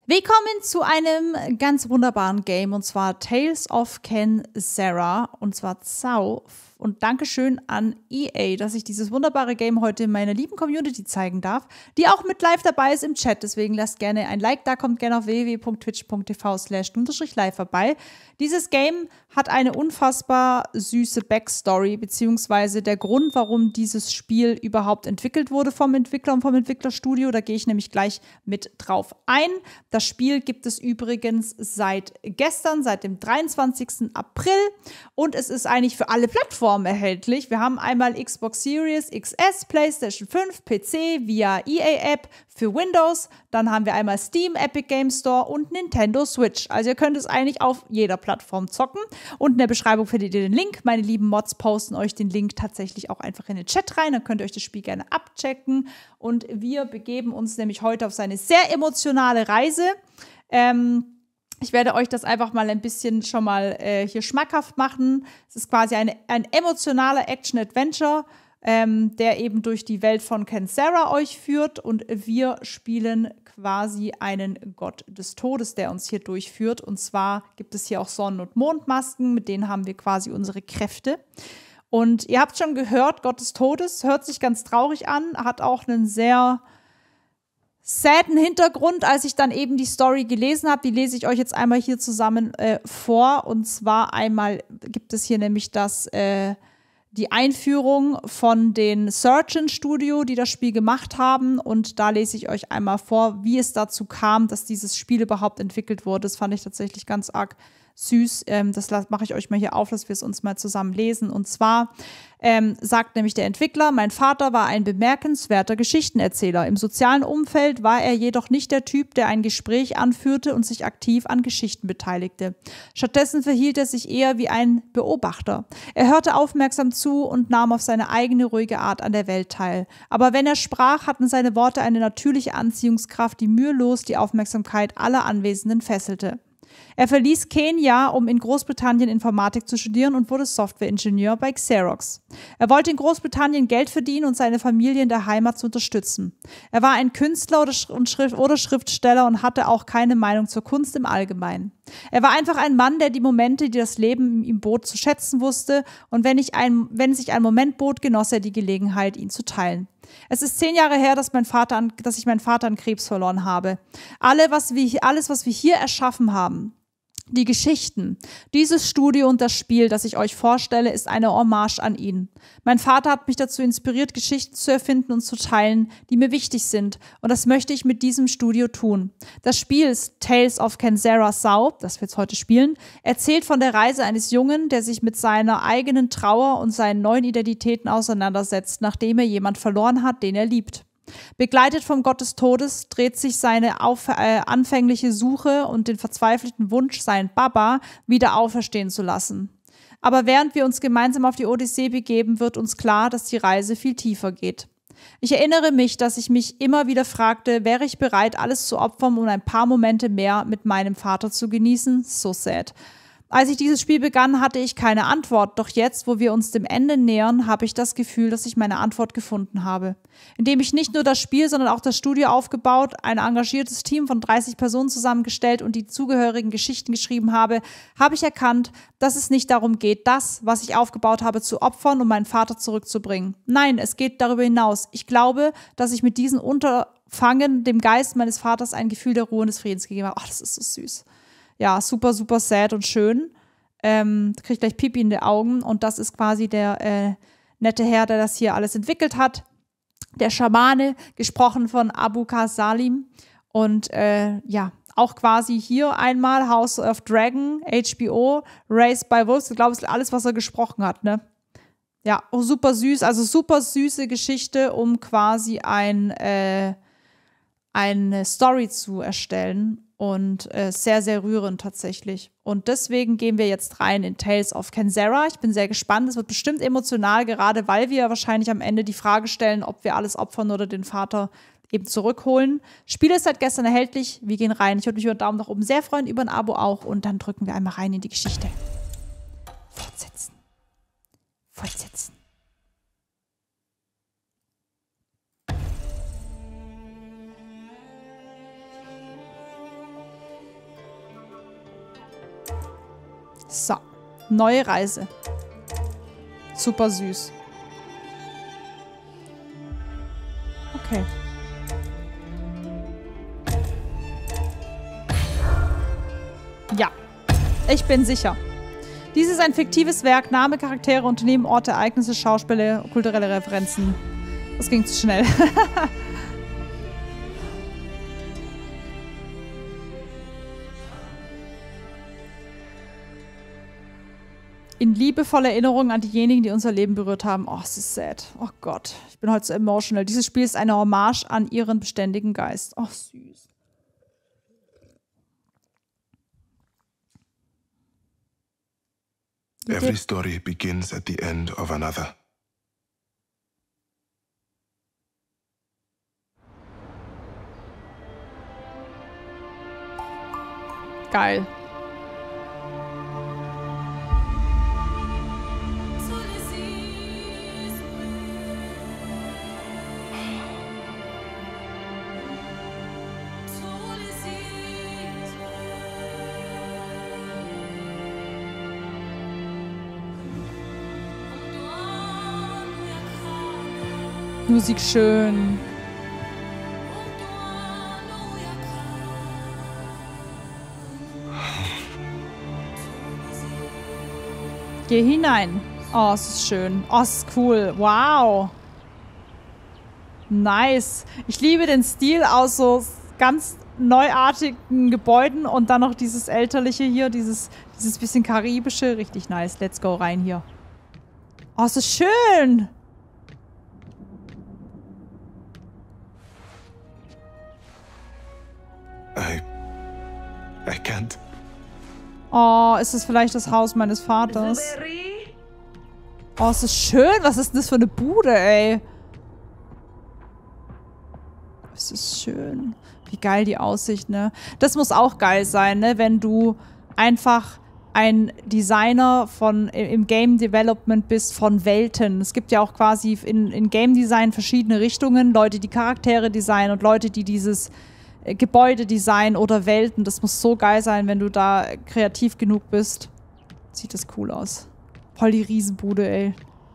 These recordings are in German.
Willkommen zu einem ganz wunderbaren Game, und zwar Tales of Kensera, und zwar Zau. Und Dankeschön an EA, dass ich dieses wunderbare Game heute in meiner lieben Community zeigen darf, die auch mit live dabei ist im Chat. Deswegen lasst gerne ein Like da, kommt gerne auf www.twitch.tv/live vorbei. Dieses Game hat eine unfassbar süße Backstory, beziehungsweise der Grund, warum dieses Spiel überhaupt entwickelt wurde vom Entwickler und vom Entwicklerstudio. Da gehe ich nämlich gleich mit drauf ein. Das Spiel gibt es übrigens seit gestern, seit dem 23. April. Und es ist eigentlich für alle Plattformen erhältlich. Wir haben einmal Xbox Series XS, PlayStation 5, PC via EA-App für Windows. Dann haben wir einmal Steam, Epic Game Store und Nintendo Switch. Also ihr könnt es eigentlich auf jeder Plattform zocken. Und in der Beschreibung findet ihr den Link. Meine lieben Mods posten euch den Link tatsächlich auch einfach in den Chat rein. Dann könnt ihr euch das Spiel gerne abchecken. Und wir begeben uns nämlich heute auf seine sehr emotionale Reise. Ich werde euch das einfach mal ein bisschen schon mal hier schmackhaft machen. Es ist quasi ein emotionaler Action-Adventure, der eben durch die Welt von Kensera euch führt. Und wir spielen quasi einen Gott des Todes, der uns hier durchführt. Und zwar gibt es hier auch Sonnen- und Mondmasken, mit denen haben wir quasi unsere Kräfte. Und ihr habt schon gehört, Gott des Todes hört sich ganz traurig an, hat auch einen sehr sadden Hintergrund, als ich dann eben die Story gelesen habe. Die lese ich euch jetzt einmal hier zusammen vor. Und zwar einmal gibt es hier nämlich die Einführung von den Surgeon Studio, die das Spiel gemacht haben. Und da lese ich euch einmal vor, wie es dazu kam, dass dieses Spiel überhaupt entwickelt wurde. Das fand ich tatsächlich ganz arg süß. Das mache ich euch mal hier auf, dass wir es uns mal zusammen lesen. Und zwar sagt nämlich der Entwickler: Mein Vater war ein bemerkenswerter Geschichtenerzähler. Im sozialen Umfeld war er jedoch nicht der Typ, der ein Gespräch anführte und sich aktiv an Geschichten beteiligte. Stattdessen verhielt er sich eher wie ein Beobachter. Er hörte aufmerksam zu und nahm auf seine eigene ruhige Art an der Welt teil. Aber wenn er sprach, hatten seine Worte eine natürliche Anziehungskraft, die mühelos die Aufmerksamkeit aller Anwesenden fesselte. Er verließ Kenia, um in Großbritannien Informatik zu studieren, und wurde Softwareingenieur bei Xerox. Er wollte in Großbritannien Geld verdienen und seine Familie in der Heimat zu unterstützen. Er war ein Künstler oder Schriftsteller und hatte auch keine Meinung zur Kunst im Allgemeinen. Er war einfach ein Mann, der die Momente, die das Leben ihm bot, zu schätzen wusste, und wenn sich ein Moment bot, genoss er die Gelegenheit, ihn zu teilen. Es ist 10 Jahre her, dass ich meinen Vater an Krebs verloren habe. Alles, was wir hier erschaffen haben, die Geschichten, dieses Studio und das Spiel, das ich euch vorstelle, ist eine Hommage an ihn. Mein Vater hat mich dazu inspiriert, Geschichten zu erfinden und zu teilen, die mir wichtig sind. Und das möchte ich mit diesem Studio tun. Das Spiel Tales of Kensera Zau, das wir jetzt heute spielen, erzählt von der Reise eines Jungen, der sich mit seiner eigenen Trauer und seinen neuen Identitäten auseinandersetzt, nachdem er jemand verloren hat, den er liebt. Begleitet vom Gott des Todes dreht sich seine anfängliche Suche und den verzweifelten Wunsch, seinen Baba wieder auferstehen zu lassen. Aber während wir uns gemeinsam auf die Odyssee begeben, wird uns klar, dass die Reise viel tiefer geht. Ich erinnere mich, dass ich mich immer wieder fragte, wäre ich bereit, alles zu opfern, um ein paar Momente mehr mit meinem Vater zu genießen? So sad. Als ich dieses Spiel begann, hatte ich keine Antwort, doch jetzt, wo wir uns dem Ende nähern, habe ich das Gefühl, dass ich meine Antwort gefunden habe. Indem ich nicht nur das Spiel, sondern auch das Studio aufgebaut, ein engagiertes Team von 30 Personen zusammengestellt und die zugehörigen Geschichten geschrieben habe, habe ich erkannt, dass es nicht darum geht, das, was ich aufgebaut habe, zu opfern, um meinen Vater zurückzubringen. Nein, es geht darüber hinaus. Ich glaube, dass ich mit diesem Unterfangen dem Geist meines Vaters ein Gefühl der Ruhe und des Friedens gegeben habe. Ach, das ist so süß. Ja, super, super sad und schön. Kriegt gleich Pipi in die Augen. Und das ist quasi der nette Herr, der das hier alles entwickelt hat. Der Schamane, gesprochen von Abukar Salim. Und ja, auch quasi hier einmal House of Dragon, HBO, Raised by Wolves. Ich glaube, es ist alles, was er gesprochen hat, ne? Ja, auch super süß. Also super süße Geschichte, um quasi eine Story zu erstellen. Und sehr, sehr rührend tatsächlich. Und deswegen gehen wir jetzt rein in Tales of Kensera. Ich bin sehr gespannt. Es wird bestimmt emotional, gerade weil wir wahrscheinlich am Ende die Frage stellen, ob wir alles opfern oder den Vater eben zurückholen. Spiel ist seit gestern erhältlich. Wir gehen rein. Ich würde mich über einen Daumen nach oben sehr freuen, über ein Abo auch. Und dann drücken wir einmal rein in die Geschichte. Fortsetzen. Fortsetzen. So. Neue Reise. Super süß. Okay. Ja. Ich bin sicher. Dies ist ein fiktives Werk. Name, Charaktere, Unternehmen, Orte, Ereignisse, Schauspiele, kulturelle Referenzen. Das ging zu schnell. In liebevoller Erinnerung an diejenigen, die unser Leben berührt haben. Oh, es ist sad. Oh Gott, ich bin heute so emotional. Dieses Spiel ist eine Hommage an ihren beständigen Geist. Oh, süß. Every story begins at the end of another. Geil. Musik schön. Geh hinein. Oh, es ist schön. Oh, es ist cool. Wow. Nice. Ich liebe den Stil aus so ganz neuartigen Gebäuden und dann noch dieses älterliche hier, dieses bisschen karibische. Richtig nice. Let's go rein hier. Oh, es ist schön. I can't. Oh, ist es vielleicht das Haus meines Vaters? Oh, es ist schön. Was ist denn das für eine Bude, ey? Es ist schön. Wie geil die Aussicht, ne? Das muss auch geil sein, ne? Wenn du einfach ein Designer im Game Development bist von Welten. Es gibt ja auch quasi in Game Design verschiedene Richtungen. Leute, die Charaktere designen und Leute, die dieses Gebäudedesign oder Welten. Das muss so geil sein, wenn du da kreativ genug bist. Sieht das cool aus. Voll die Riesenbude, ey.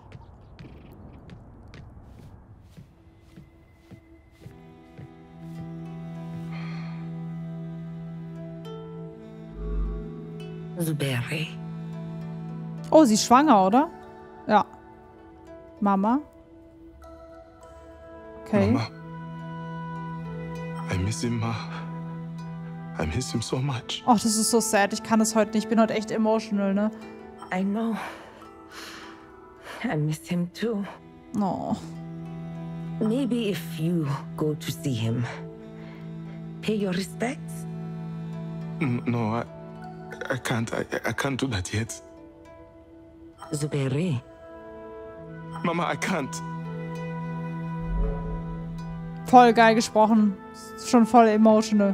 Zuberi. Oh, sie ist schwanger, oder? Ja. Mama? Okay. Mama. I miss him, Ma. I miss him so much. Oh, das ist so sad. Ich kann es heute nicht. Ich bin heute echt emotional, ne? I know. I miss him too. Oh. Maybe if you go to see him, pay your respects. No, I can't. I can't do that yet. Zuberi. Mama, I can't. Voll geil gesprochen. Schon voll emotional.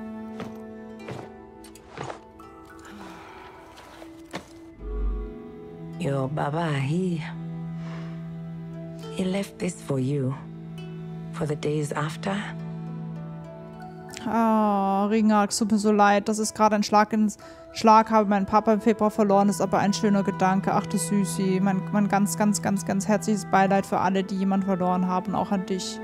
Your Baba, he left this for you. For the days after. Oh, Ringard, es tut mir so leid. Das ist gerade ein Schlag ins Schlag. Habe meinen Papa im Februar verloren. Ist aber ein schöner Gedanke. Ach du Süßi. Mein ganz, ganz, ganz, ganz herzliches Beileid für alle, die jemanden verloren haben. Auch an dich.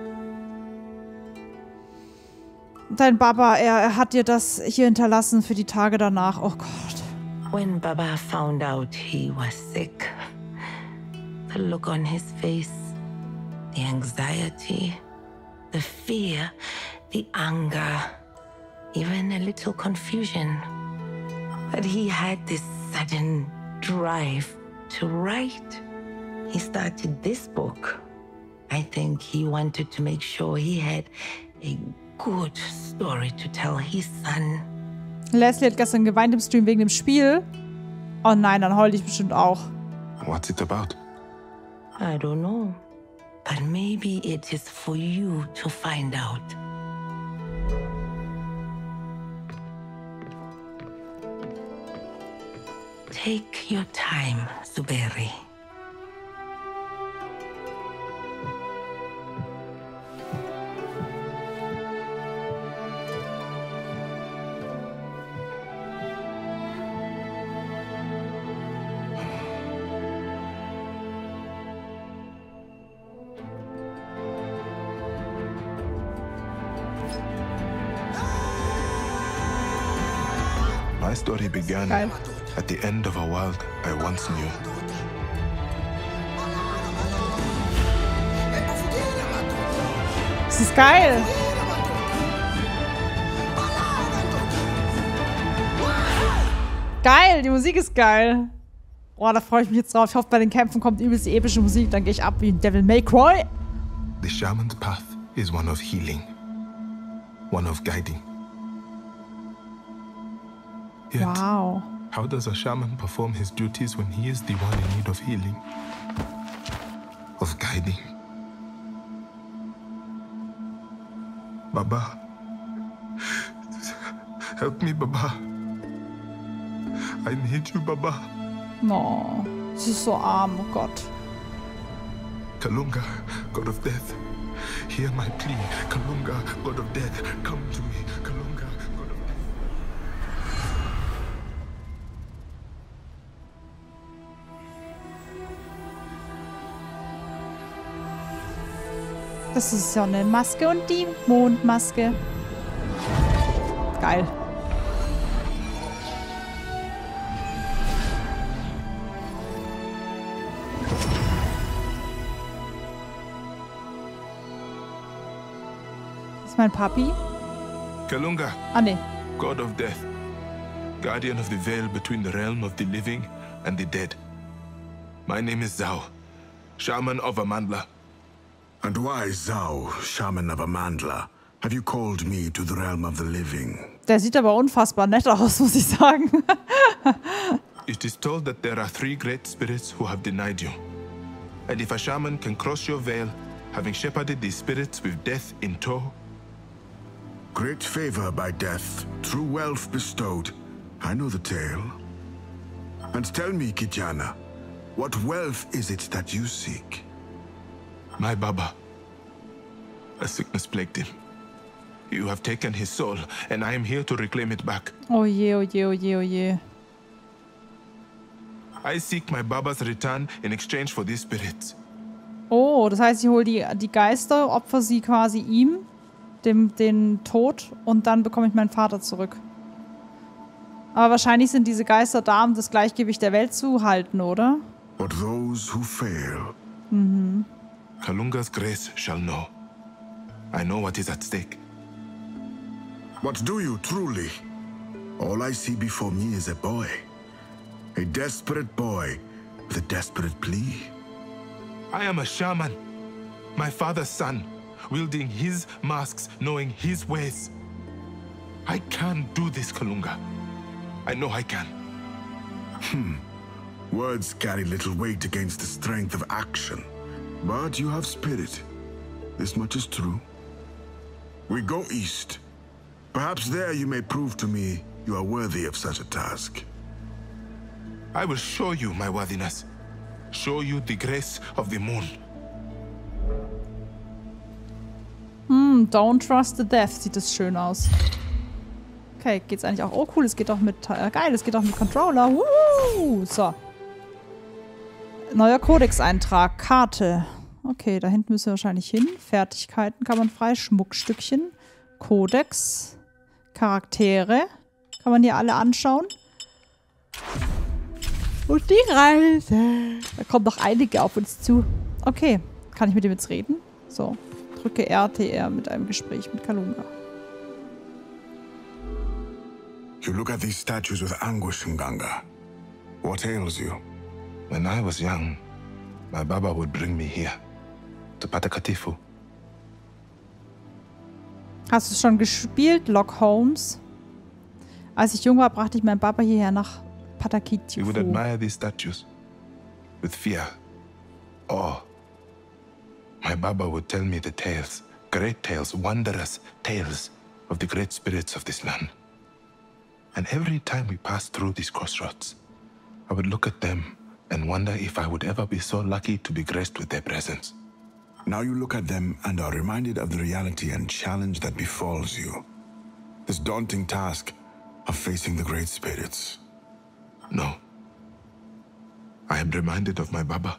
Dein Papa, er hat dir das hier hinterlassen für die Tage danach. Oh Gott. When Baba found out he was sick, the look on his face, the anxiety, the fear, the anger, even a little confusion. But he had this sudden drive to write. He started this book. I think he wanted to make sure he had a good story to tell his son. Leslie hat gestern geweint im Stream wegen dem Spiel. Oh nein, dann heul ich bestimmt auch. What's it about? I don't know. But maybe it is for you to find out. Take your time, Zuberi. My story began Geil. at the end of a world I once knew. Das ist geil. Geil, die Musik ist geil. Boah, da freue ich mich jetzt drauf. Ich hoffe, bei den Kämpfen kommt übelst die epische Musik. Dann gehe ich ab wie ein Devil May Cry. The shaman's path is one of healing, one of guiding. Yet, Wow. how does a shaman perform his duties when he is the one in need of healing, of guiding? Baba, help me, Baba. I need you, Baba. No, sie ist so arm, oh Gott. Kalunga, God of Death, hear my plea. Kalunga, God of Death, come to me. Kalunga, God of Death. Das ist Sonnenmaske und die Mondmaske. Geil. Das ist mein Papi. Kalunga, Ah, nee. God of Death, guardian of the veil between the realm of the living and the dead. My name is Zhao, shaman of Amandla. And why, Zhao, shaman of Amandla, have you called me to the realm of the living? Der sieht aber unfassbar nett aus, muss ich sagen. It is told that there are 3 great spirits who have denied you. And if a shaman can cross your veil, having shepherded these spirits with death in tow, Great favor by death, true wealth bestowed. I know the tale. And tell me, Kijana, what wealth is it that you seek? my Baba, a sickness plagued him. You have taken his soul, and I am here to reclaim it back. Oh je, oh je, oh je, oh je. I seek my Baba's return in exchange for these spirits. Oh, das heißt, ich hole die Geister, opfer sie quasi ihm, den Tod, und dann bekomme ich meinen Vater zurück. Aber wahrscheinlich sind diese Geister da, um das Gleichgewicht der Welt zu halten, oder? But those who fail, Kalunga's grace shall know. I know what is at stake. what do you truly? All I see before me is a boy. A desperate boy with a desperate plea. I am a shaman, my father's son, wielding his masks, knowing his ways. I can do this, Kalunga. I know I can. Words carry little weight against the strength of action. But you have spirit. This much is true. We go east. Perhaps there you may prove to me you are worthy of such a task. I will show you my worthiness. Show you the grace of the moon. Don't trust the death, sieht das schön aus. Okay, geht's eigentlich auch. Oh, cool, es geht auch mit. Geil, es geht auch mit Controller. So. Neuer Codex-Eintrag. Karte. Okay, da hinten müssen wir wahrscheinlich hin. Fertigkeiten kann man frei. Schmuckstückchen. Codex. Charaktere. Kann man hier alle anschauen. Und die Reise. Da kommen noch einige auf uns zu. Okay, kann ich mit dem jetzt reden? So. Drücke RTR mit einem Gespräch mit Kalunga. You look at these statues with anguish, Nganga. What ails you? When I was young, my Baba would bring me here, to Patakatifu. Hast du es schon gespielt, Lock Holmes? Als ich jung war, brachte ich meinen Papa hierher nach Patakitifu. We would admire these statues with fear, awe. My Baba would tell me the tales, great tales, wondrous tales of the great spirits of this land. And every time we passed through these crossroads, I would look at them and wonder if I would ever be so lucky to be graced with their presence. Now you look at them and are reminded of the reality and challenge that befalls you. This daunting task of facing the great spirits. No. I am reminded of my Baba.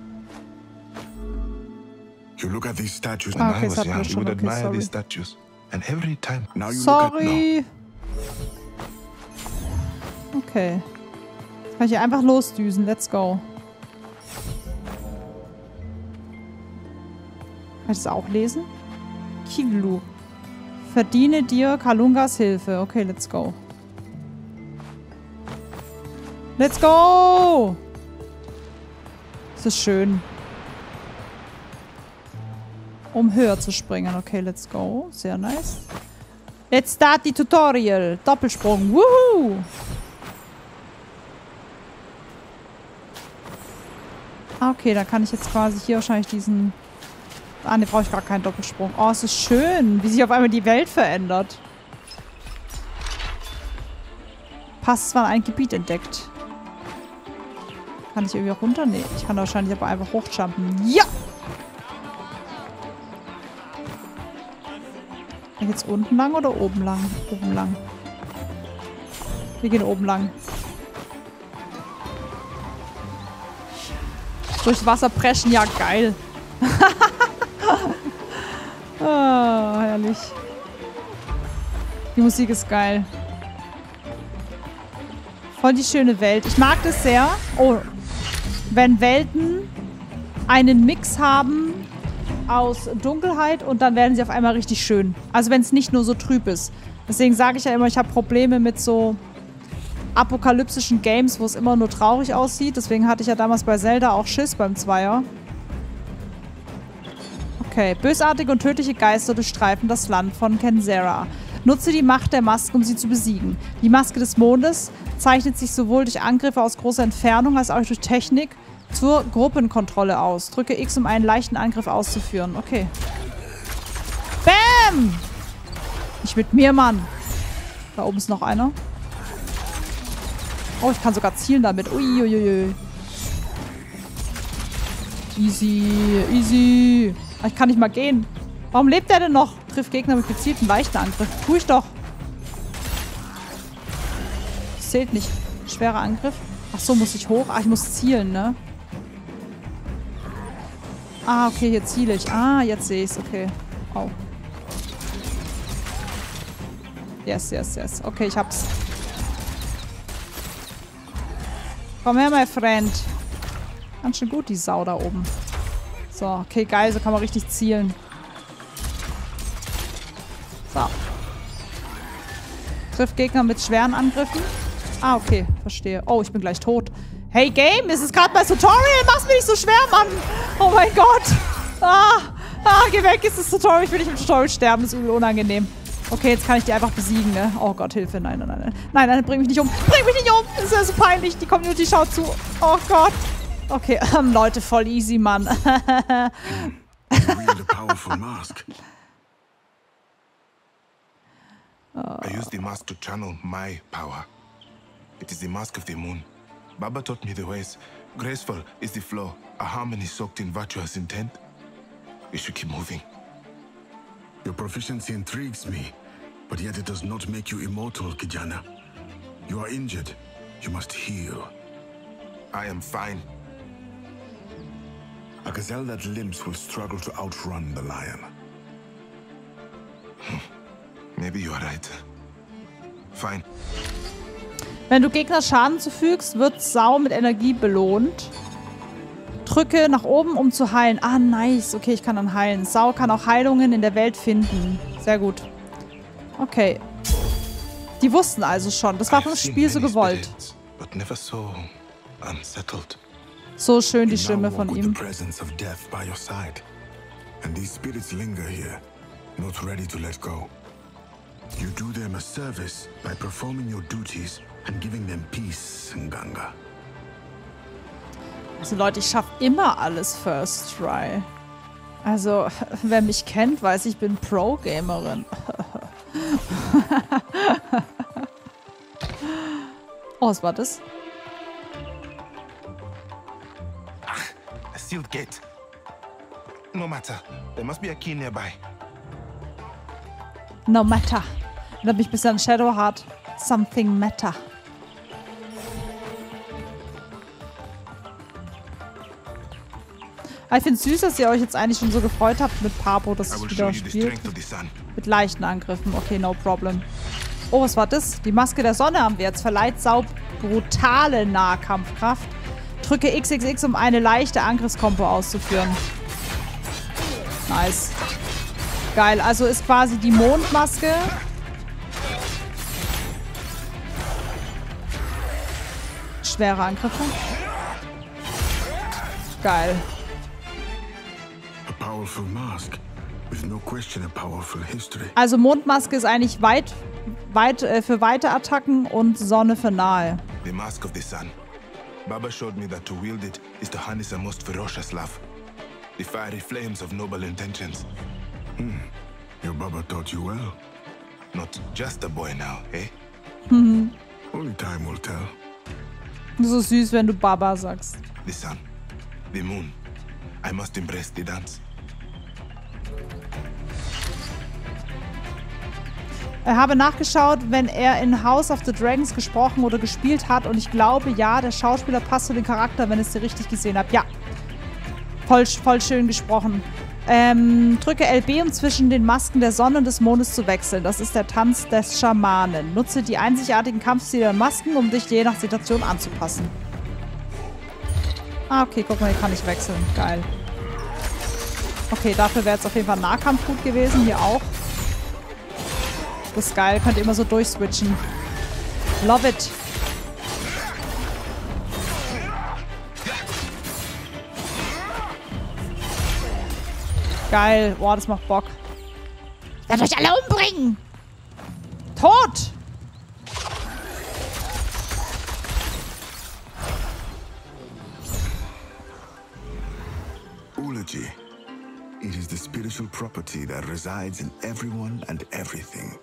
You look at these statues When Ah, okay, I was das hatten wir young, we schon. would Okay, admire sorry. these statues And every time. Now you look at Sorry. Okay. Jetzt kann ich hier einfach losdüsen. Let's go. Kann ich das auch lesen? Kivlu. Verdiene dir Kalungas Hilfe. Okay, let's go. Let's go! Das ist schön. Um höher zu springen. Okay, let's go. Sehr nice. Let's start the tutorial. Doppelsprung. Woohoo! Okay, dann kann ich jetzt quasi hier wahrscheinlich diesen... Ah, ne, brauche ich gar keinen Doppelsprung. Oh, es ist schön, wie sich auf einmal die Welt verändert. Passt zwar ein Gebiet entdeckt. Kann ich irgendwie runter? Nee, ich kann wahrscheinlich aber einfach hochjumpen. Ja! Kann ich jetzt unten lang oder oben lang? Oben lang. Wir gehen oben lang. Durchs Wasser preschen, ja geil. Oh, herrlich. Die Musik ist geil. Voll die schöne Welt. Ich mag das sehr. Oh, wenn Welten einen Mix haben aus Dunkelheit und dann werden sie auf einmal richtig schön. Also wenn es nicht nur so trüb ist. Deswegen sage ich ja immer, ich habe Probleme mit so apokalyptischen Games, wo es immer nur traurig aussieht. Deswegen hatte ich ja damals bei Zelda auch Schiss beim Zweier. Okay, bösartige und tödliche Geister durchstreifen das Land von Kenzera. Nutze die Macht der Maske, um sie zu besiegen. Die Maske des Mondes zeichnet sich sowohl durch Angriffe aus großer Entfernung als auch durch Technik zur Gruppenkontrolle aus. Drücke X, um einen leichten Angriff auszuführen. Okay. Bam! Nicht mit mir, Mann. Da oben ist noch einer. Oh, ich kann sogar zielen damit. Uiuiui. Easy, easy. Ich kann nicht mal gehen. Warum lebt der denn noch? Trifft Gegner mit gezielten leichten Angriff. Tu ich doch. Das zählt nicht. Schwerer Angriff. Ach so, muss ich hoch? Ah, ich muss zielen, ne? Ah, okay, hier ziele ich. Ah, jetzt sehe ich es. Okay. Oh. Yes, yes, yes. Okay, ich hab's. Komm her, mein Freund. Ganz schön gut, die Sau da oben. So, okay, geil. So kann man richtig zielen. So. Trifft Gegner mit schweren Angriffen. Ah, okay. Verstehe. Oh, ich bin gleich tot. Hey, Game, es ist gerade mein Tutorial. Mach's mir nicht so schwer, Mann. Oh mein Gott. Geh weg. Ist das Tutorial. Ich will nicht im Tutorial sterben. Das ist übel unangenehm. Okay, jetzt kann ich die einfach besiegen, ne? Oh Gott, Hilfe. Nein, nein, nein. Nein, nein, bring mich nicht um. Bring mich nicht um. Das ist ja so peinlich. Die Community schaut zu. Oh Gott. Okay, Leute, voll easy, Mann. I use the mask to channel my power. It is the mask of the moon. Baba taught me the ways. Graceful is the flow, a harmony soaked in virtuous intent. We should keep moving. Your proficiency intrigues me, but yet it does not make you immortal, Kijana. You are injured. You must heal. I am fine. A gazelle that limps will struggle to outrun the lion. Maybe you are right. Fine. Wenn du Gegner Schaden zufügst, wird Sau mit Energie belohnt. Drücke nach oben, um zu heilen. Ah, nice. Okay, ich kann dann heilen. Sau kann auch Heilungen in der Welt finden. Sehr gut. Okay. Die wussten also schon. Das war vom Spiel so gewollt. So schön die Stimme von ihm. You do them a service by performing your duties and giving them peace in Ganga. Also Leute, ich schaffe immer alles First Try. Also, wer mich kennt, weiß, ich bin Pro-Gamerin. Oh, was war das? A sealed gate. No matter. There must be a key nearby. No matter. Da bin ich ein bisschen Shadowheart. Something matter. Ich finde es süß, dass ihr euch jetzt eigentlich schon so gefreut habt mit Papo, dass es wieder spielt. Mit leichten Angriffen. Okay, no problem. Oh, was war das? Die Maske der Sonne haben wir jetzt. Verleiht Sau brutale Nahkampfkraft. Drücke XXX, um eine leichte Angriffskombo auszuführen. Nice. Geil, also ist quasi die Mondmaske. Schwere Angriffe. Geil. A powerful mask. With no question a powerful history. Also Mondmaske ist eigentlich für weite Attacken und Sonne für nahe. The mask of the sun. Baba showed me that to wield it is to harness a most ferocious love. The fiery flames of noble intentions. Your Baba taught you well. Not just a boy now, eh? Only time will tell. So süß, wenn du Baba sagst. The sun. The moon. I must embrace the dance. Ich habe nachgeschaut, wenn er in House of the Dragons gesprochen oder gespielt hat. Und ich glaube, ja, der Schauspieler passt zu dem Charakter, wenn ich es dir richtig gesehen habe. Ja. Voll schön gesprochen. Drücke LB, um zwischen den Masken der Sonne und des Mondes zu wechseln. Das ist der Tanz des Schamanen. Nutze die einzigartigen Kampfstile der Masken, um dich je nach Situation anzupassen. Ah, okay, guck mal, hier kann ich wechseln. Geil. Okay, dafür wäre jetzt auf jeden Fall Nahkampf gut gewesen. Hier auch. Das ist geil. Könnt ihr immer so durchswitchen. Love it. Geil. Boah, das macht Bock. Ich werde euch alle umbringen. Tot. Eulogy. It is the spiritual property that resides in everyone and everything.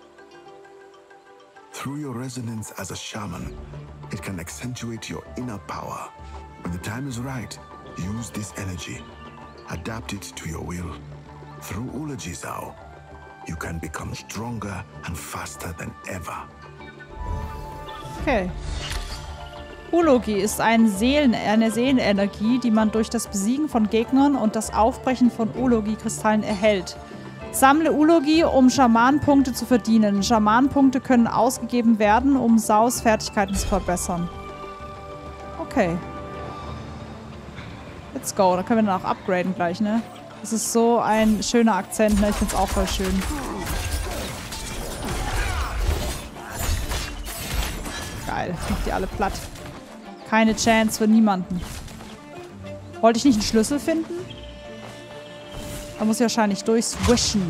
Through your resonance as a shaman, it can accentuate your inner power. When the time is right, use this energy. Adapt it to your will. Through Eulogy Zao, you can become stronger and faster than ever. Okay. Eulogy ist eine Seelenenergie, die man durch das Besiegen von Gegnern und das Aufbrechen von Eulogy-Kristallen erhält. Sammle Eulogy, um Schamanenpunkte zu verdienen. Schamanenpunkte können ausgegeben werden, um Saus Fertigkeiten zu verbessern. Okay. Let's go. Da können wir dann auch upgraden gleich, ne? Das ist so ein schöner Akzent, ne? Ich find's auch voll schön. Geil. Ich mach die alle platt. Keine Chance für niemanden. Wollte ich nicht einen Schlüssel finden? Da muss ich wahrscheinlich durchswischen.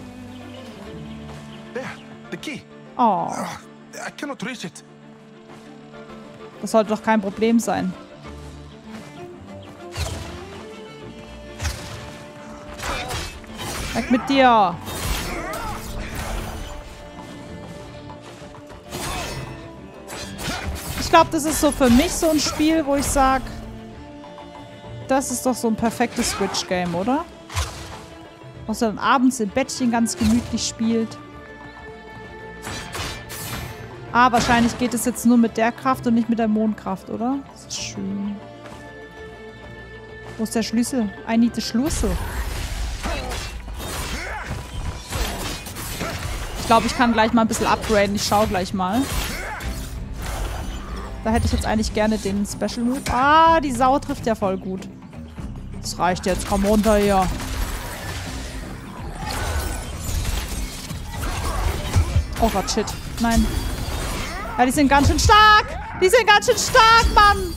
There, the key. Oh. I cannot reach it. Das sollte doch kein Problem sein. Weg mit dir. Ich glaube, das ist so für mich so ein Spiel, wo ich sage, das ist doch so ein perfektes Switch-Game, oder? Was dann abends im Bettchen ganz gemütlich spielt. Ah, wahrscheinlich geht es jetzt nur mit der Kraft und nicht mit der Mondkraft, oder? Das ist schön. Wo ist der Schlüssel? I need the Schlüssel. Ich glaube, ich kann gleich mal ein bisschen upgraden. Ich schaue gleich mal. Da hätte ich jetzt eigentlich gerne den Special Move. Ah, die Sau trifft ja voll gut. Das reicht jetzt. Komm runter hier. Oh Gott, shit. Nein. Ja, die sind ganz schön stark. Die sind ganz schön stark, Mann.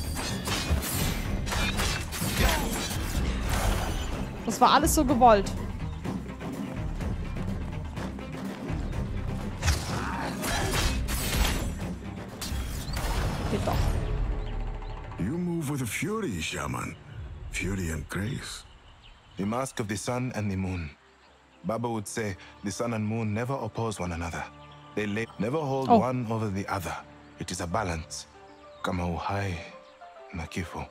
Das war alles so gewollt. Geht doch. You move with a fury, shaman. Fury and grace. The mask of the sun and the moon. Baba would say the sun and moon never oppose one another. They never hold one over the other. It is a balance. Kama uhai na kifo.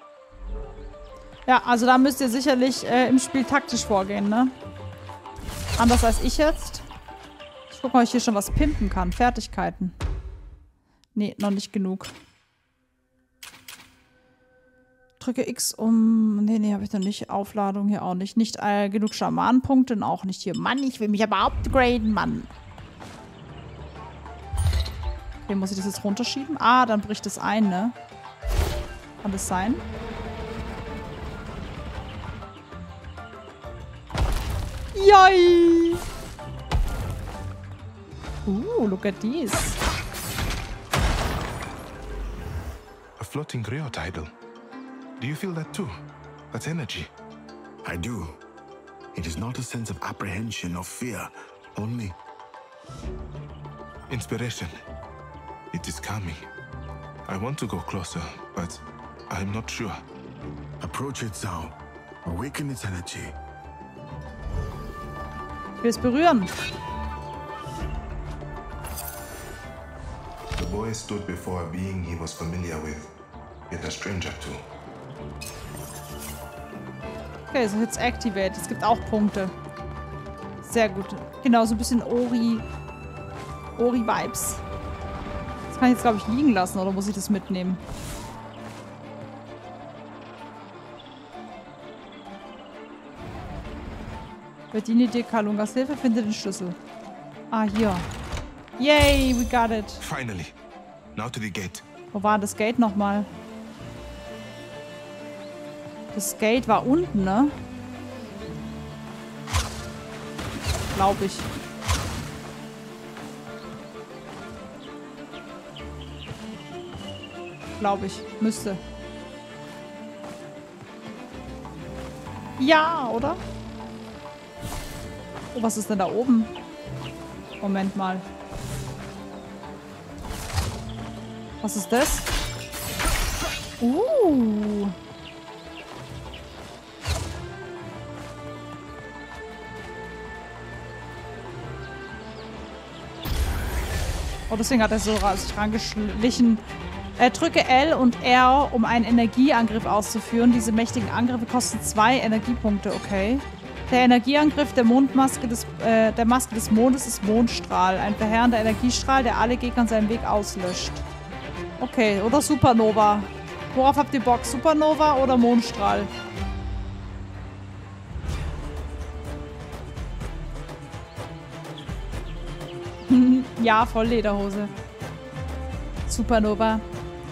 Ja, also da müsst ihr sicherlich im Spiel taktisch vorgehen, ne? Anders als ich jetzt. Ich gucke mal, ob ich hier schon was pimpen kann. Fertigkeiten. Nee, noch nicht genug. Drücke X um... Nee, habe ich noch nicht. Aufladung hier auch nicht. Nicht genug Schamanenpunkte und auch nicht hier. Mann, ich will mich aber upgraden, Mann. Okay, muss ich das jetzt runterschieben? Ah, dann bricht es ein, ne? Kann das sein? Yay! Look at this. A floating Griot idol. Do you feel that too? That's energy. I do. It is not a sense of apprehension or fear, only Inspiration. It is calming. I want to go closer, but I'm not sure. approach it, Zhao. Awaken its energy. Ich will es berühren. The boy stood before a being he was familiar with, yet a stranger to. Okay, so jetzt activate. Es gibt auch Punkte. Sehr gut. Genau, so ein bisschen Ori-Vibes. Das kann ich jetzt, glaube ich, liegen lassen, oder muss ich das mitnehmen? Bediene dir Kalungas Hilfe, finde den Schlüssel. Ah, hier. Yay, we got it. Finally. Now to the gate. Wo war das Gate nochmal? Das Gate war unten, ne? Glaube ich. Glaube ich. Müsste. Ja, oder? Oh, was ist denn da oben? Moment mal. Was ist das? Oh, deswegen hat er so sich rangeschlichen. Drücke L und R, um einen Energieangriff auszuführen. Diese mächtigen Angriffe kosten 2 Energiepunkte, okay. Der Energieangriff der Maske des Mondes ist Mondstrahl. Ein verheerender Energiestrahl, der alle Gegner an seinem Weg auslöscht. Okay, oder Supernova. Worauf habt ihr Bock? Supernova oder Mondstrahl? Ja, voll Lederhose. Supernova.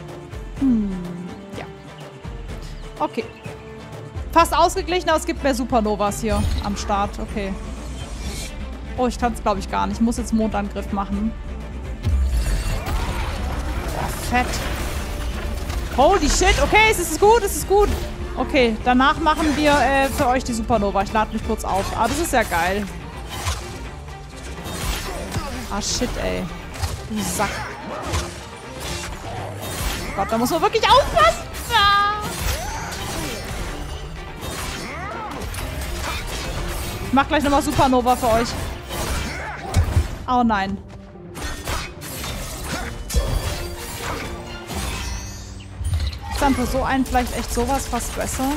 Ja. Okay. Fast ausgeglichen, aber es gibt mehr Supernovas hier am Start. Okay. Oh, ich kann es, glaube ich, gar nicht. Ich muss jetzt Mondangriff machen. Oh, fett. Holy shit. Okay, es ist gut, es ist gut. Okay, danach machen wir für euch die Supernova. Ich lade mich kurz auf. Ah, das ist ja geil. Ah, shit, ey. Du Sack. Oh Gott, da muss man wirklich aufpassen. Ah. Ich mach gleich nochmal Supernova für euch. Oh nein. Ist dann für so einen vielleicht echt sowas fast besser?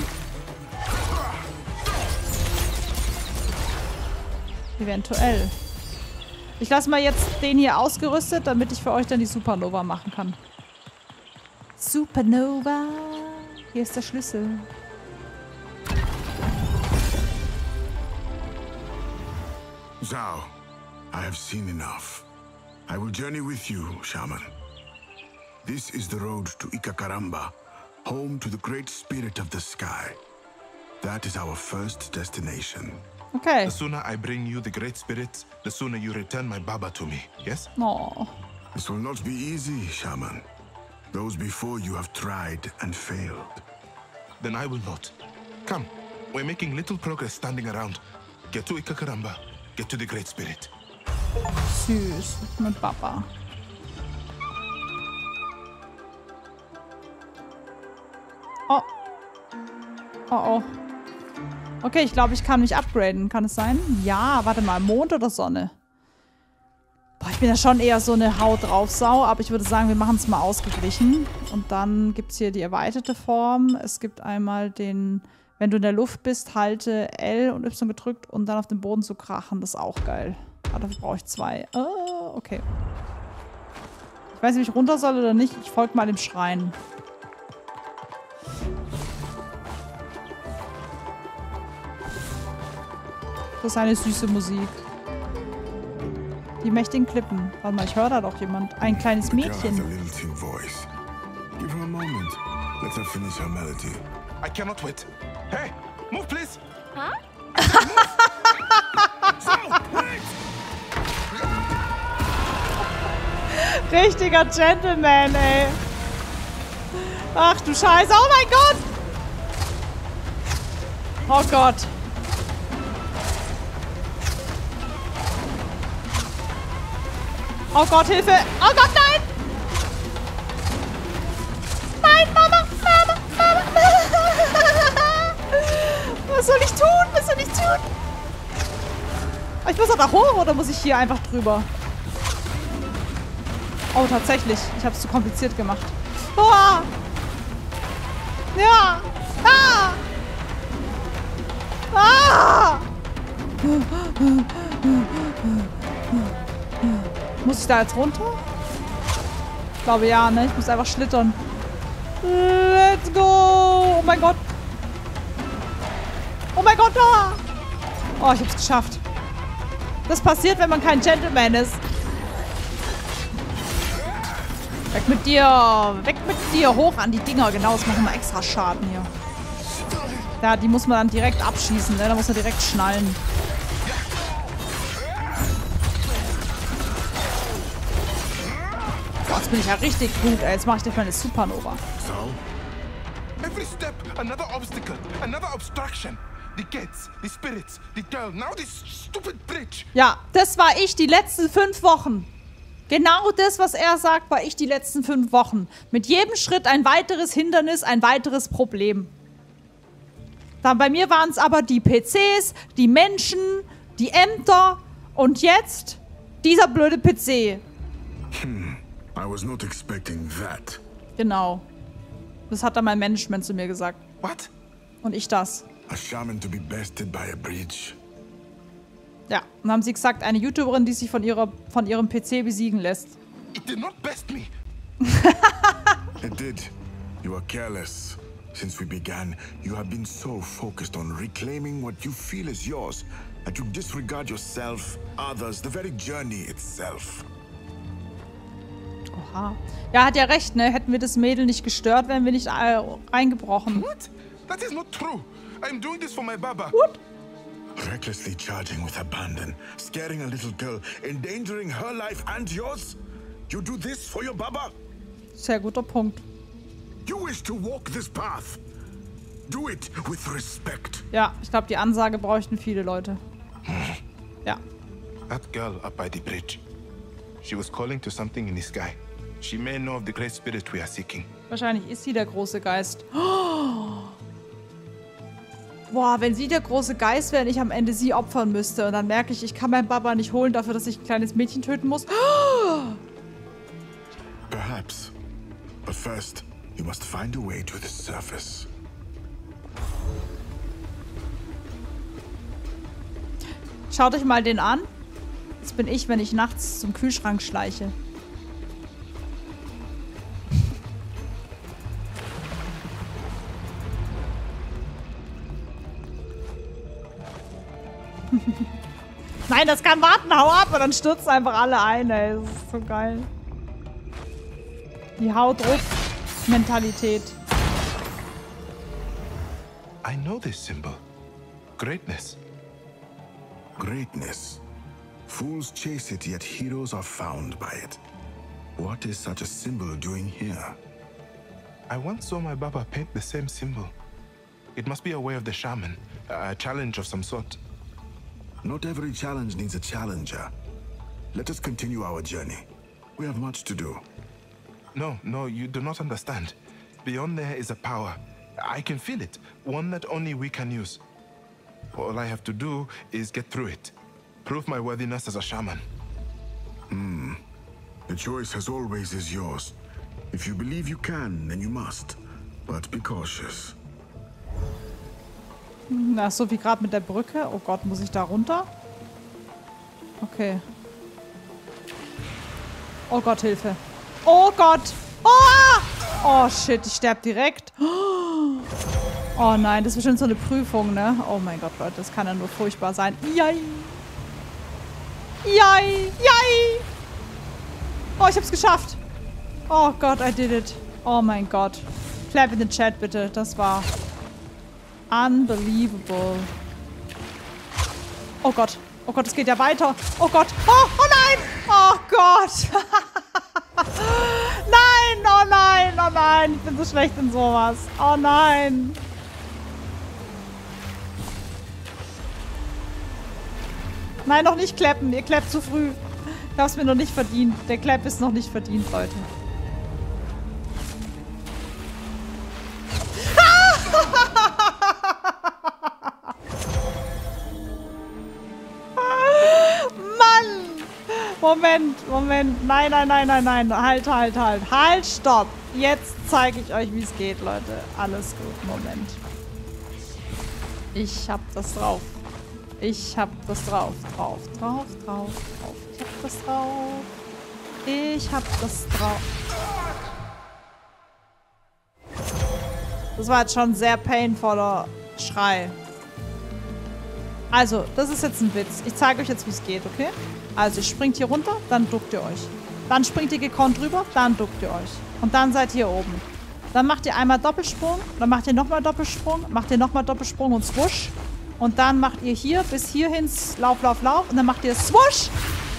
Eventuell. Ich lasse mal jetzt den hier ausgerüstet, damit ich für euch dann die Supernova machen kann. Supernova. Hier ist der Schlüssel. Zhao, I have seen enough. I will journey with you, Shaman. This is the road to Ikakaramba, home to the great spirit of the sky. That is our first destination. Okay. The sooner I bring you the Great Spirit, the sooner you return my Baba to me, yes? Oh. This will not be easy, Shaman. Those before you have tried and failed. Then I will not. Come, we're making little progress standing around. Get to Ikakaramba, get to the Great Spirit. Süß. Mit Papa. Oh. Oh, oh. Okay, ich glaube, ich kann mich upgraden. Kann es sein? Ja, warte mal. Mond oder Sonne? Boah, ich bin ja schon eher so eine Haut drauf Sau, aber ich würde sagen, wir machen es mal ausgeglichen. Und dann gibt es hier die erweiterte Form. Es gibt einmal den, wenn du in der Luft bist, halte L und Y gedrückt und dann auf den Boden zu krachen. Das ist auch geil. Aber dafür brauche ich 2. Okay. Ich weiß nicht, ob ich runter soll oder nicht. Ich folge mal dem Schrein. Das ist eine süße Musik. Die mächtigen Klippen. Warte mal, ich höre da doch jemand. Ein kleines Mädchen. Give her a moment. Let her finish her melody. I cannot wait. Hey, move, please. Huh? Richtiger Gentleman, ey. Ach du Scheiße. Oh mein Gott. Oh Gott. Oh Gott, Hilfe. Oh Gott, nein. Nein, Mama. Mama. Was soll ich tun? Was soll ich tun? Ich muss doch da hoch oder muss ich hier einfach drüber? Oh, tatsächlich. Ich habe es zu kompliziert gemacht. Oh. Ja. Ah. Ah. Muss ich da jetzt runter? Ich glaube ja, ne? Ich muss einfach schlittern. Let's go. Oh mein Gott. Oh mein Gott, da. Oh, ich hab's geschafft. Das passiert, wenn man kein Gentleman ist. Weg mit dir. Weg mit dir. Hoch an die Dinger. Genau, das machen wir extra Schaden hier. Ja, die muss man dann direkt abschießen, ne? Da muss man direkt schnallen. Boah, jetzt bin ich ja richtig gut, ey. Jetzt mache ich dich mal eine Supernova. Every step, another obstacle, another obstruction. The gates, the spirits, the girl, now this stupid bridge. Ja, das war ich die letzten 5 Wochen. Genau das, was er sagt, war ich die letzten 5 Wochen. Mit jedem Schritt ein weiteres Hindernis, ein weiteres Problem. Dann bei mir waren es aber die PCs, die Menschen, die Ämter und jetzt dieser blöde PC. I was not expecting that. Genau. Das hat dann mein Management zu mir gesagt. What? Und ich das. A shaman to be bested by a bridge. Ja, und dann haben sie gesagt, eine YouTuberin, die sich von ihrem PC besiegen lässt. It did not best me. It did. You are careless. Since we began, you have been so focused on reclaiming what you feel is yours that you disregard yourself, others, the very journey itself. Oha. Ja, hat ja recht, ne? Hätten wir das Mädel nicht gestört, wären wir nicht reingebrochen. What? That is not true. I'm doing this for my Baba. What? Recklessly charging with abandon, scaring a little girl, endangering her life and yours? You do this for your Baba? Sehr guter Punkt. You wish to walk this path. Do it with respect. Ja, ich glaube, die Ansage bräuchten viele Leute. Ja. That girl up by the bridge. She was calling to something in the sky. She may know of the great spirit we are seeking. Wahrscheinlich ist sie der große Geist. Oh. Boah, wenn sie der große Geist wäre und ich am Ende sie opfern müsste und dann merke ich, ich kann meinen Baba nicht holen dafür, dass ich ein kleines Mädchen töten muss. Oh. Perhaps. But first, you must find a way to the surface. Schaut euch mal den an. Das bin ich, wenn ich nachts zum Kühlschrank schleiche. Nein, das kann warten, hau ab und dann stürzen einfach alle ein, ey. Das ist so geil. Die Haut drauf Mentalität. I know this symbol. Greatness. Greatness. Fools chase it, yet heroes are found by it. What is such a symbol doing here? I once saw my Baba paint the same symbol. It must be a way of the shaman. A challenge of some sort. Not every challenge needs a challenger. Let us continue our journey. We have much to do. No, you do not understand. Beyond there is a power. I can feel it. One that only we can use. All I have to do is get through it. Prove my worthiness as a shaman. The choice as always is yours. If you believe you can, then you must. But be cautious. Na, so wie gerade mit der Brücke. Oh Gott, muss ich da runter? Okay. Oh Gott, Hilfe. Oh Gott. Oh! Oh shit, ich sterbe direkt. Oh nein, das ist bestimmt so eine Prüfung, ne? Oh mein Gott, Leute, das kann ja nur furchtbar sein. Jai. Jai. Jai. Oh, ich hab's geschafft. Oh Gott, I did it. Oh mein Gott. Clap in den Chat, bitte. Das war unbelievable. Oh Gott. Oh Gott, es geht ja weiter. Oh Gott. Oh nein. Oh Gott. Nein, oh nein, oh nein. Ich bin so schlecht in sowas. Oh nein. Nein, noch nicht clappen. Ihr clappt zu früh. Ich hab's mir noch nicht verdient. Der Clap ist noch nicht verdient, Leute. Moment. Nein. Halt, stopp. Jetzt zeige ich euch, wie es geht, Leute. Alles gut, Moment. Ich hab das drauf. Ich hab das drauf. Drauf. Ich hab das drauf. Ich hab das drauf. Das war jetzt schon ein sehr painvoller Schrei. Also, das ist jetzt ein Witz. Ich zeige euch jetzt, wie es geht, okay? Also, ihr springt hier runter, dann duckt ihr euch. Dann springt ihr gekonnt drüber, dann duckt ihr euch. Und dann seid ihr oben. Dann macht ihr einmal Doppelsprung, dann macht ihr nochmal Doppelsprung, macht ihr nochmal Doppelsprung und Swoosh. Und dann macht ihr hier bis hierhin Lauf. Und dann macht ihr Swoosh.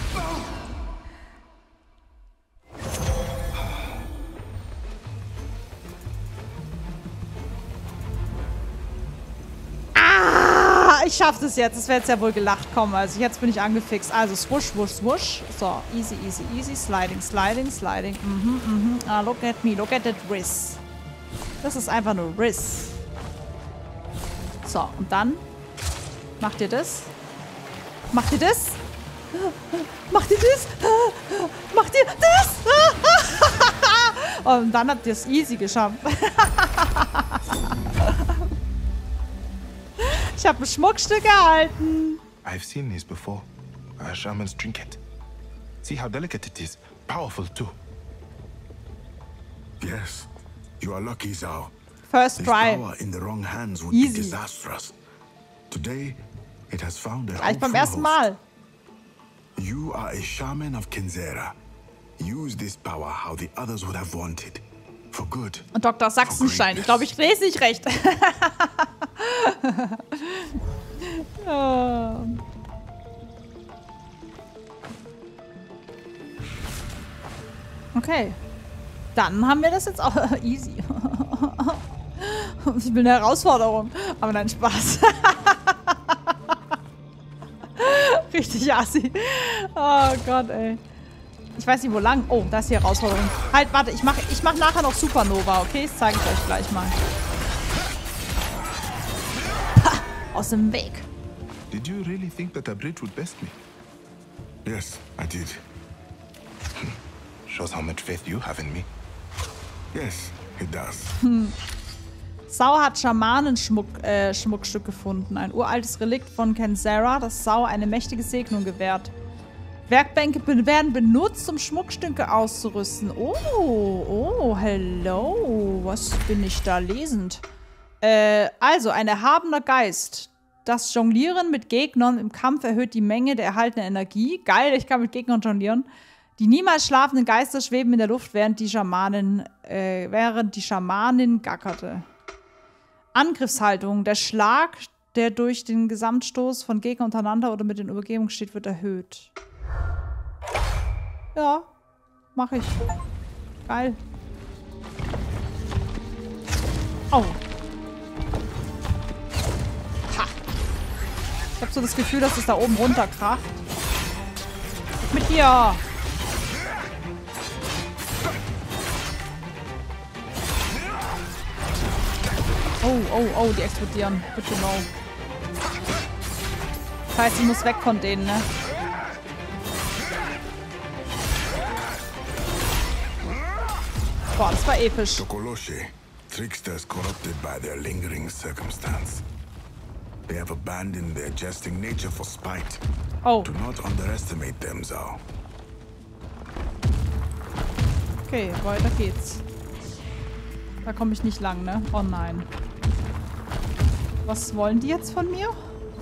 Ich schaff das jetzt. Es wäre jetzt ja wohl gelacht. Komm, also jetzt bin ich angefixt. Also Swoosh. So, easy. Sliding. Ah, look at me. Look at that Riss. Das ist einfach nur Riss. So, und dann macht ihr das. Macht ihr das? Und dann habt ihr es easy geschafft. Ich habe ein Schmuckstück erhalten. I've seen this before. A shaman's trinket. See how delicate it is. Powerful too. Yes, you are lucky, Zhao. First This try. power in the wrong hands would Easy. be disastrous. Today, it has found a Gleich beim hopeful ersten host. Mal. You are a shaman of Kinzera. Use this power how the others would have wanted. For good. Und Dr. Sachsenstein. Ich glaube, ich lese nicht recht. Okay. Dann haben wir das jetzt auch easy. Ich will eine Herausforderung. Aber nein, Spaß. Richtig assi. Oh Gott, ey. Ich weiß nicht, wo lang. Oh, da ist die Herausforderung. Halt, warte. Ich mach nachher noch Supernova, okay? Das zeige ich euch gleich mal. Ha, aus dem Weg. Did you really think that a bridge would best me? Yes, I did. Shows how much faith you have in me. Yes, it does. Zhao hat Schamanenschmuckstück gefunden. Ein uraltes Relikt von Kinzera, das Zhao eine mächtige Segnung gewährt. Werkbänke werden benutzt, um Schmuckstücke auszurüsten. Oh, hello. Was bin ich da lesend? Also, ein erhabener Geist. Das Jonglieren mit Gegnern im Kampf erhöht die Menge der erhaltenen Energie. Geil, ich kann mit Gegnern jonglieren. Die niemals schlafenden Geister schweben in der Luft, während die Schamanin gackerte. Angriffshaltung. Der Schlag, der durch den Gesamtstoß von Gegnern untereinander oder mit den Umgebungen steht, wird erhöht. Ja, mach ich. Geil. Oh. Ha. Ich hab so das Gefühl, dass es da oben runterkracht. Mit dir! Oh, die explodieren. Good to know. Das heißt, ich muss weg von denen, ne? Boah, das war episch. Tokoloshe, tricksters corrupted by their lingering circumstance. They have abandoned their jesting nature for spite. Oh. Do not underestimate them, Zhao. Okay, weiter geht's. Da komme ich nicht lang, ne? Oh nein. Was wollen die jetzt von mir?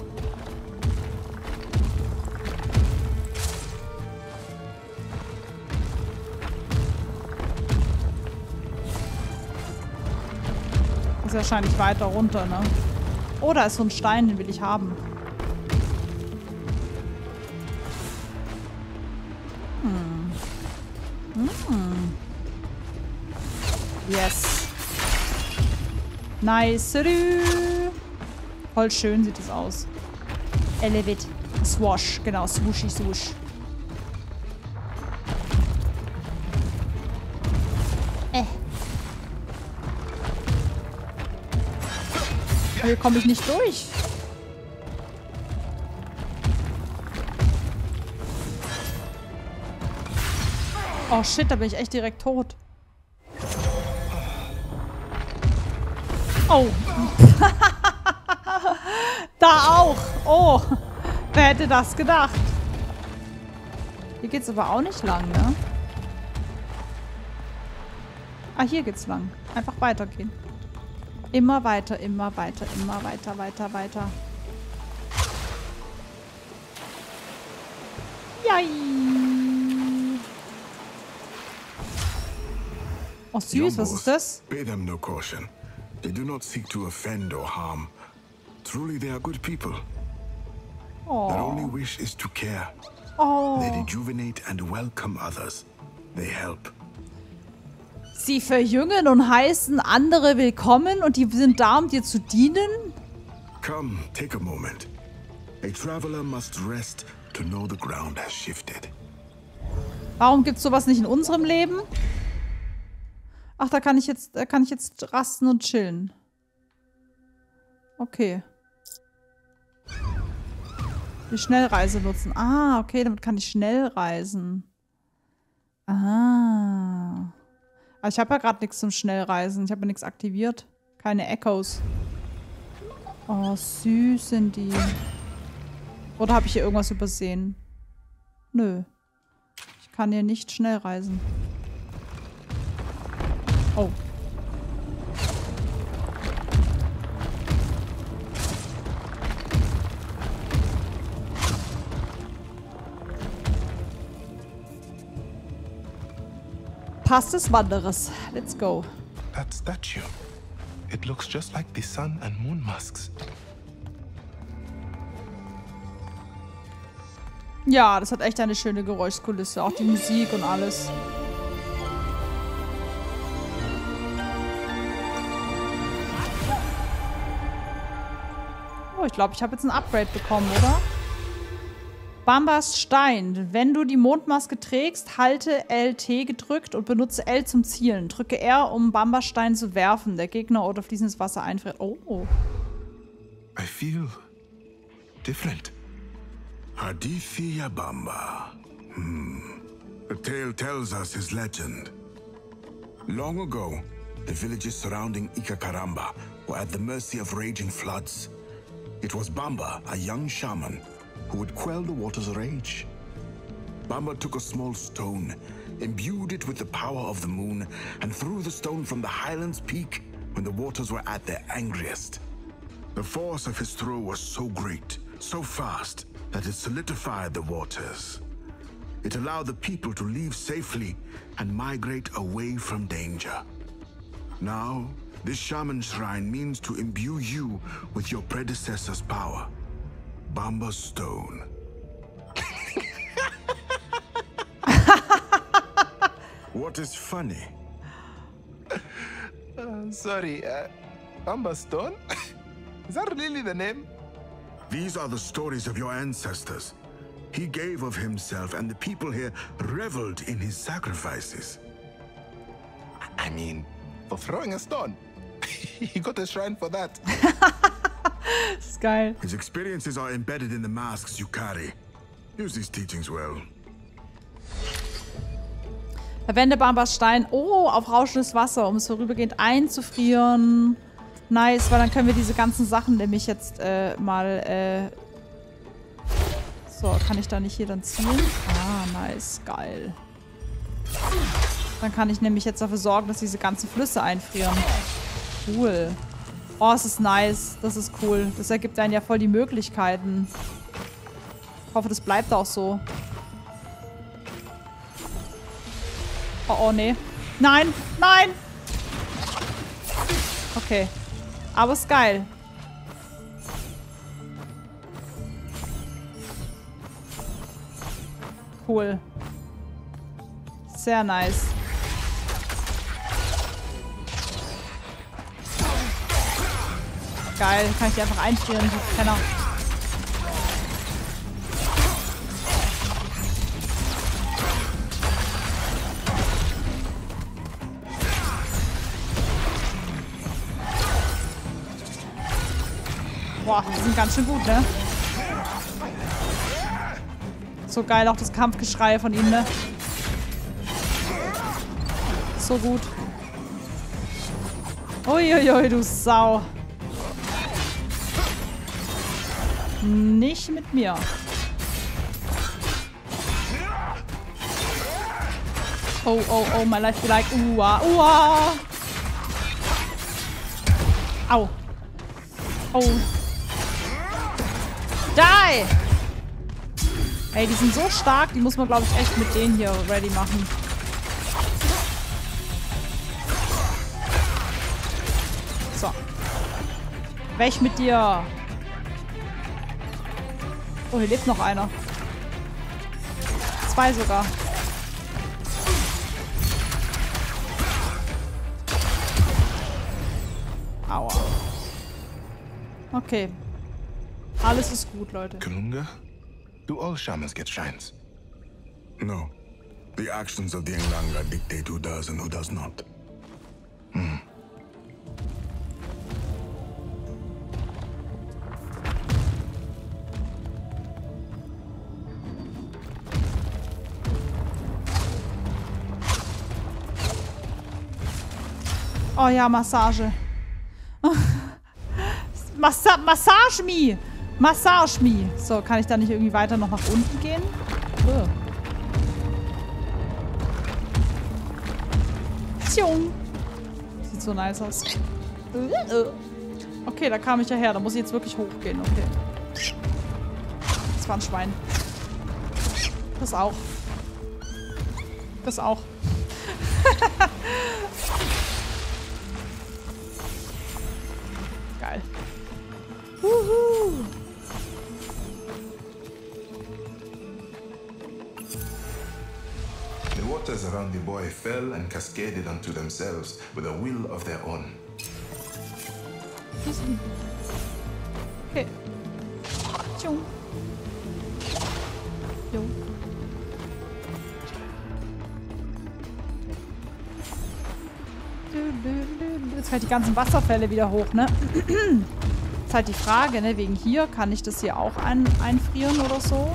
Ist wahrscheinlich weiter runter, ne? Oh, da ist so ein Stein, den will ich haben. Yes. Nice. Voll schön sieht es aus. Elevate. Swash. Genau, swooshy swoosh. Hier komme ich nicht durch. Oh shit, da bin ich echt direkt tot. Oh. Da auch. Oh. Wer hätte das gedacht? Hier geht's aber auch nicht lang, ne? Ah, hier geht's lang. Einfach weitergehen. Immer weiter, immer weiter, immer weiter, weiter, weiter. Yay. Oh, süß, was ist das? Pay them no caution. They do not seek to offend or harm. Truly, they are good people. Oh. Their only wish is to care. Oh. They rejuvenate and welcome others. They help. Sie verjüngen und heißen andere willkommen und die sind da, um dir zu dienen? Come, take a moment. A traveler must rest to know the ground has shifted. Warum gibt's sowas nicht in unserem Leben? Ach, da kann ich jetzt rasten und chillen. Okay. Die Schnellreise nutzen. Ah, okay, damit kann ich schnell reisen. Ah. Aber ich habe ja gerade nichts zum Schnellreisen. Ich habe ja nichts aktiviert. Keine Echos. Oh, süß sind die. Oder habe ich hier irgendwas übersehen? Nö. Ich kann hier nicht schnell reisen. Oh. Pass des Wanderers. Let's go. That statue. It looks just like the sun and moon masks. Ja, das hat echt eine schöne Geräuschkulisse. Auch die Musik und alles. Oh, ich glaube, ich habe jetzt ein Upgrade bekommen, oder? Bambas Stein. Wenn du die Mondmaske trägst, halte LT gedrückt und benutze L zum Zielen. Drücke R, um Bambas Stein zu werfen. Der Gegner oder fließendes Wasser einfriert. Oh. I feel different. Hadithia Bamba. The tale tells us his legend. Long ago, the villages surrounding Ikakaramba were at the mercy of raging floods. It was Bamba, a young shaman, who would quell the water's rage. Bamba took a small stone, imbued it with the power of the moon, and threw the stone from the highland's peak when the waters were at their angriest. The force of his throw was so great, so fast, that it solidified the waters. It allowed the people to leave safely and migrate away from danger. Now, this shaman shrine means to imbue you with your predecessor's power. Bamba Stone. What is funny? Sorry, Bamba Stone? Is that really the name? These are the stories of your ancestors. He gave of himself, and the people here reveled in his sacrifices. I mean, for throwing a stone. He got a shrine for that. Das ist geil. His experiences are embedded in the masks you carry. Use these teachings well. Verwende Bambas Stein. Oh, auf rauschendes Wasser, um es vorübergehend einzufrieren. Nice, weil dann können wir diese ganzen Sachen nämlich jetzt mal so, kann ich da nicht hier dann zielen? Ah, nice, geil. Dann kann ich nämlich jetzt dafür sorgen, dass diese ganzen Flüsse einfrieren. Cool. Oh, es ist nice. Das ist cool. Das ergibt einen ja voll die Möglichkeiten. Ich hoffe, das bleibt auch so. Oh, oh, nee. Nein, nein! Okay. Aber ist geil. Cool. Sehr nice. Geil. Kann ich die einfach einfrieren, die Penner. Boah, die sind ganz schön gut, ne? So geil auch das Kampfgeschrei von ihm, ne? So gut. Uiuiui, du Sau. Nicht mit mir. Oh, oh, oh, my life be like, uah, uah. Au. Oh. Die! Ey, die sind so stark, die muss man, glaube ich, echt mit denen hier ready machen. So. Weg mit dir! Oh, hier lebt noch einer. 2 sogar. Aua. Okay. Alles ist gut, Leute. Kununga? Do all shamans get shrines? No. The actions of the Nglanga dictate who does and who does not. Oh ja, Massage. Massage me! Massage me! So, kann ich da nicht irgendwie weiter noch nach unten gehen? Tschung. Sieht so nice aus. Okay, da kam ich ja her. Da muss ich jetzt wirklich hochgehen. Okay. Das war ein Schwein. Das auch. Das auch. Geil. Wuhu. The waters around the boy fell and cascaded unto themselves with a will of their own. Okay. Tschung. Jo. Jetzt halt die ganzen Wasserfälle wieder hoch, ne? Ist halt die Frage, ne? Wegen hier, kann ich das hier auch einfrieren oder so?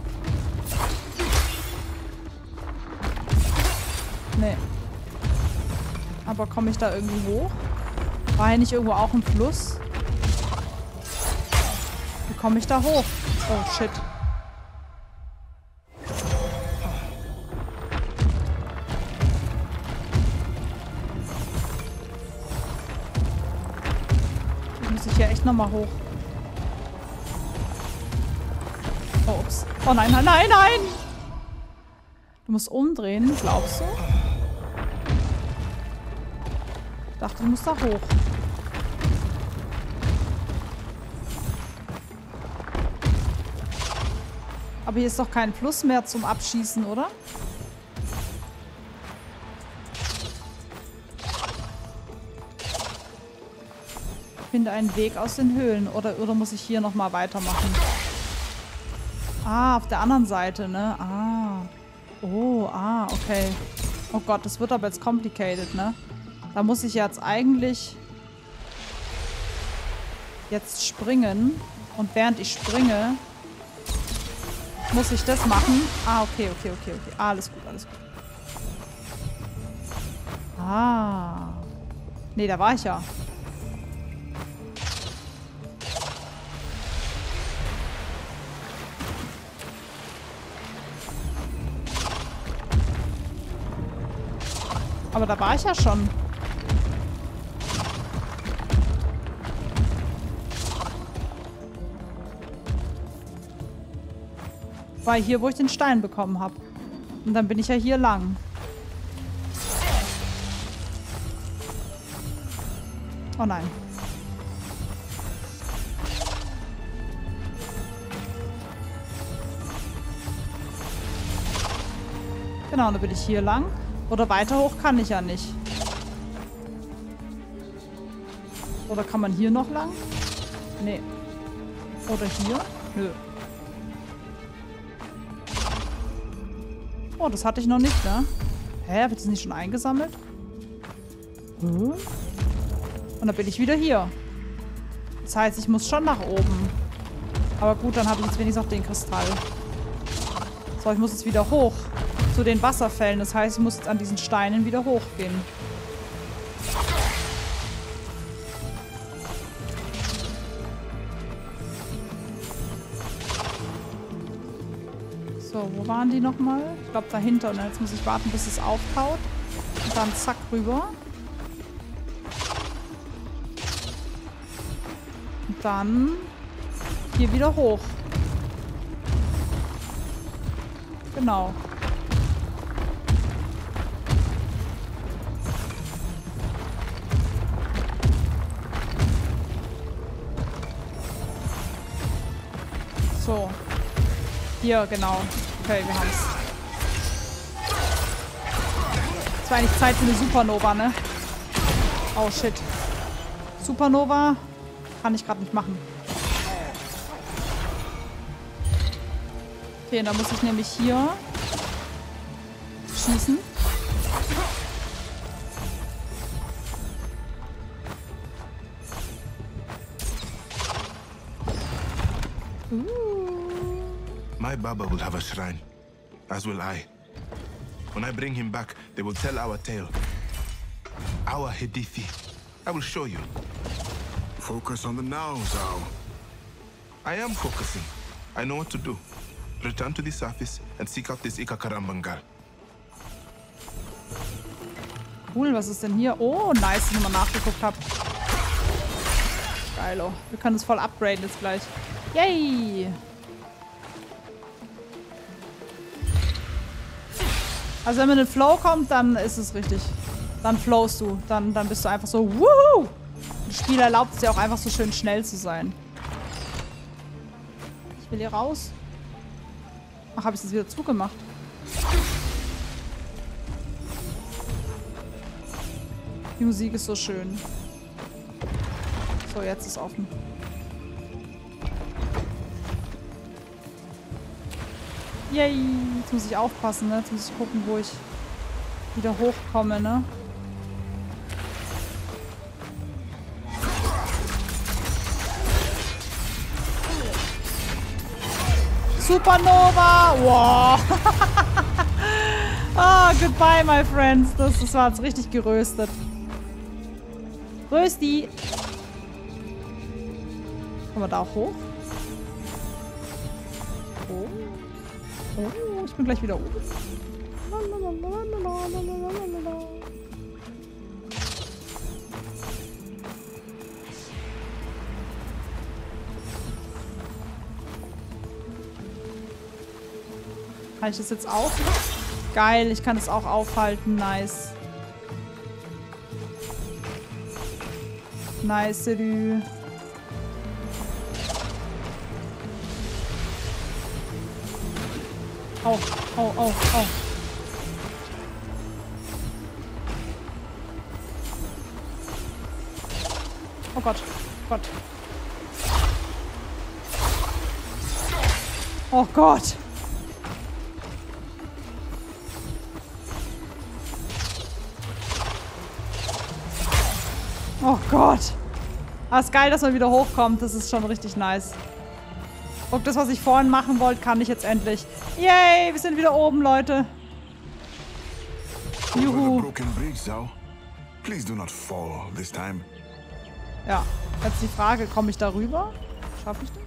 Nee. Aber komme ich da irgendwie hoch? War hier nicht irgendwo auch ein Fluss? Wie komme ich da hoch? Oh, shit. Hier echt nochmal hoch. Oh, ups. Oh nein, nein, nein, nein! Du musst umdrehen, glaubst du? Ich dachte, du musst da hoch. Aber hier ist doch kein Fluss mehr zum Abschießen, oder? Finde einen Weg aus den Höhlen. Oder muss ich hier nochmal weitermachen? Ah, auf der anderen Seite, ne? Ah. Oh, ah, okay. Oh Gott, das wird aber jetzt complicated, ne? Da muss ich jetzt eigentlich jetzt springen. Und während ich springe, muss ich das machen. Ah, okay. Ah, alles gut, alles gut. Ah. Nee, da war ich ja. Aber da war ich ja schon. war hier, wo ich den Stein bekommen habe. Und dann bin ich ja hier lang. Oh nein. Genau, dann bin ich hier lang. Oder weiter hoch kann ich ja nicht. Oder kann man hier noch lang? Nee. Oder hier? Nö. Oh, das hatte ich noch nicht, ne? Hä, hab ich das nicht schon eingesammelt? Und dann bin ich wieder hier. Das heißt, ich muss schon nach oben. Aber gut, dann habe ich jetzt wenigstens auch den Kristall. So, ich muss jetzt wieder hoch. Zu den Wasserfällen. Das heißt, ich muss jetzt an diesen Steinen wieder hochgehen. So, wo waren die nochmal? Ich glaube dahinter. Und jetzt muss ich warten, bis es auftaut. Und dann zack rüber. Und dann hier wieder hoch. Genau. So. Hier, genau. Okay, wir haben's. Es war eigentlich Zeit für eine Supernova, ne? Oh, shit. Supernova kann ich gerade nicht machen. Okay, dann muss ich nämlich hier schießen. My Baba will have a shrine, as will I. When I bring him back, they will tell our tale. Our Hedithi. I will show you. Focus on the now, Zhao. I am focusing. I know what to do. Return to the surface and seek out this Ikakarambangal. Cool, was ist denn hier? Oh, nice, dass ich mal nachgeguckt habe. Geilo. Wir können es voll upgraden jetzt gleich. Yay! Also wenn man in den Flow kommt, dann ist es richtig. Dann flowst du. Dann bist du einfach so, wuhu! Das Spiel erlaubt es dir auch einfach so schön schnell zu sein. Ich will hier raus. Ach, habe ich das wieder zugemacht? Die Musik ist so schön. So, jetzt ist offen. Yay! Jetzt muss ich aufpassen, ne? Jetzt muss ich gucken, wo ich wieder hochkomme, ne? Supernova! Wow! Ah, goodbye, my friends. Das war jetzt richtig geröstet. Rösti! Kommen wir da auch hoch? Oh. Oh, ich bin gleich wieder oben. Kann ich das jetzt auch? Geil, ich kann es auch aufhalten. Nice. Nice, du. Oh, oh, oh, oh. Oh Gott, Gott. Oh Gott. Oh Gott. Aber es ist geil, dass man wieder hochkommt. Das ist schon richtig nice. Und das, was ich vorhin machen wollte, kann ich jetzt endlich. Yay, wir sind wieder oben, Leute. Juhu. Ja, jetzt die Frage, komme ich da rüber? Schaffe ich das?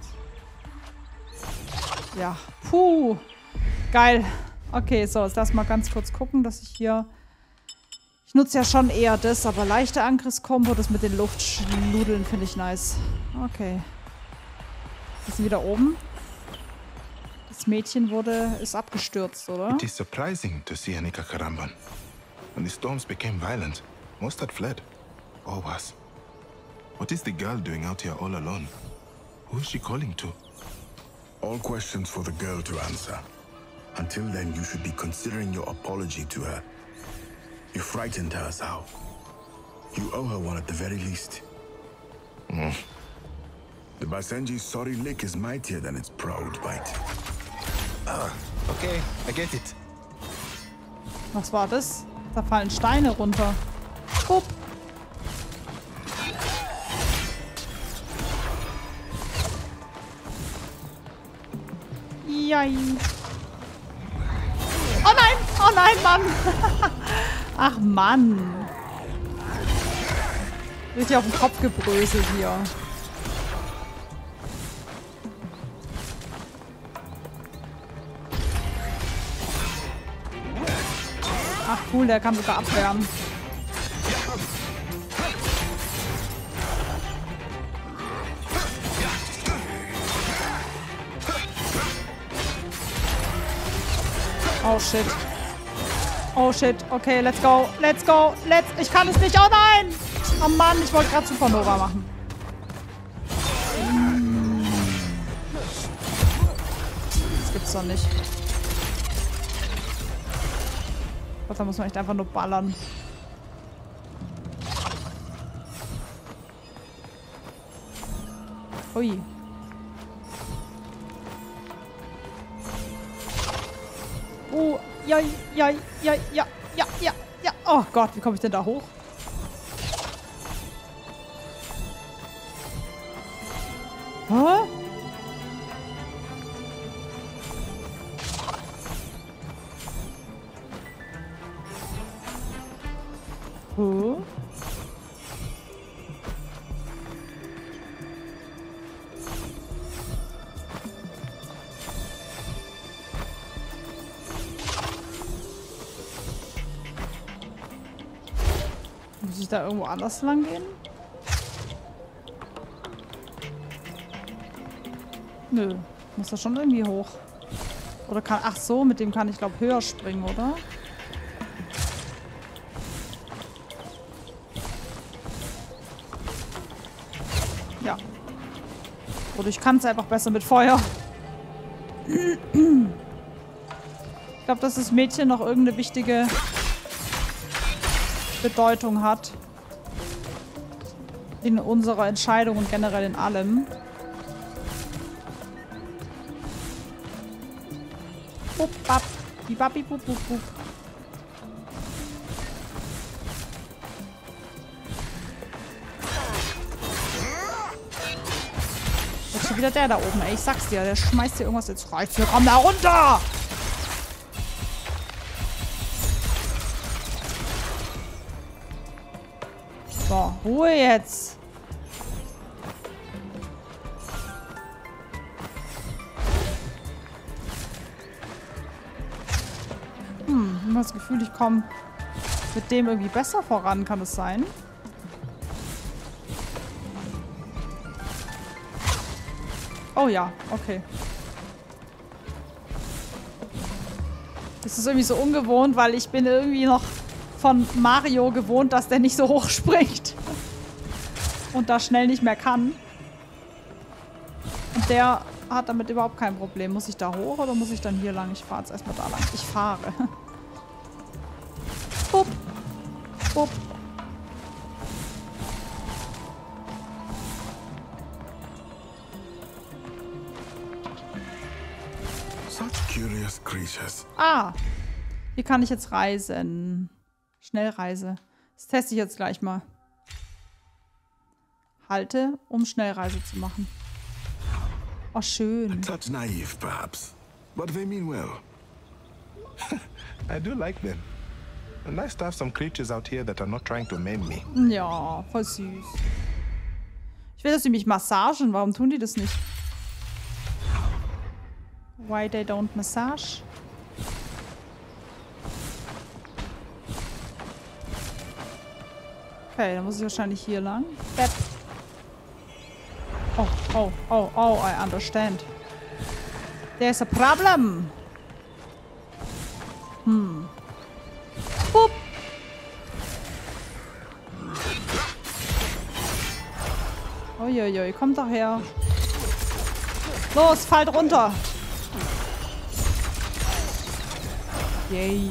Ja, puh. Geil. Okay, so, jetzt lass mal ganz kurz gucken, dass ich hier... Ich nutze ja schon eher das, aber leichte Angriffskombo, das mit den Luftschnudeln finde ich nice. Okay. Wir sind wieder oben. Das Das Mädchen ist abgestürzt, oder? It is surprising to see Anika Karamban. When the storms became violent, most had fled. Or worse. What is the girl doing out here all alone? Who is she calling to? All questions for the girl to answer. Until then, you should be considering your apology to her. You frightened her, Sao. You owe her one at the very least. The Basenji's sorry lick is mightier than its proud bite. Okay, I get it. Was war das? Da fallen Steine runter. Upp. Jai. Oh nein! Oh nein, Mann! Ach Mann! Richtig auf den Kopf gebröselt hier. Ach cool, der kann sogar abwehren. Oh shit. Oh shit. Okay, let's go. Let's go. Ich kann es nicht. Oh nein! Oh Mann, ich wollte gerade Supernova machen. Das gibt's doch nicht. Da muss man echt einfach nur ballern. Ui. Ja. Oh Gott, wie komme ich denn da hoch? Hä? Muss ich da irgendwo anders lang gehen? Nö, muss da schon irgendwie hoch. Oder kann... Ach so, mit dem kann ich, glaube höher springen, oder? Ja. Oder ich kann es einfach besser mit Feuer. Ich glaube, dass das Mädchen noch irgendeine wichtige Bedeutung hat. In unserer Entscheidung und generell in allem. Bup, bap, bibabi, bup, bup, bup. Jetzt schon wieder der da oben, ey. Ich sag's dir, der schmeißt dir irgendwas jetzt rein. Komm da runter! So, Ruhe jetzt. Ich habe das Gefühl, ich komme mit dem irgendwie besser voran. Kann es sein? Oh ja, okay. Das ist irgendwie so ungewohnt, weil ich bin irgendwie noch von Mario gewohnt, dass der nicht so hoch springt. Und da schnell nicht mehr kann. Und der hat damit überhaupt kein Problem. Muss ich da hoch oder muss ich dann hier lang? Ich fahre jetzt erstmal da lang. Ich fahre. Bup. Bup. Such curious creatures. Ah. Hier kann ich jetzt reisen. Schnellreise. Das teste ich jetzt gleich mal. Halte, um Schnellreise zu machen. Oh, schön. A touch naive, perhaps, but they mean well. I do like them. And nice to have some creatures out here that are not trying to maim me. Ja, voll süß. Ich will, dass sie mich massagen. Warum tun die das nicht? Why they don't massage? Okay, dann muss ich wahrscheinlich hier lang. Bett. Oh, I understand. There's a problem. Boop. Uiuiui, kommt doch her. Los, fallt runter. Yay.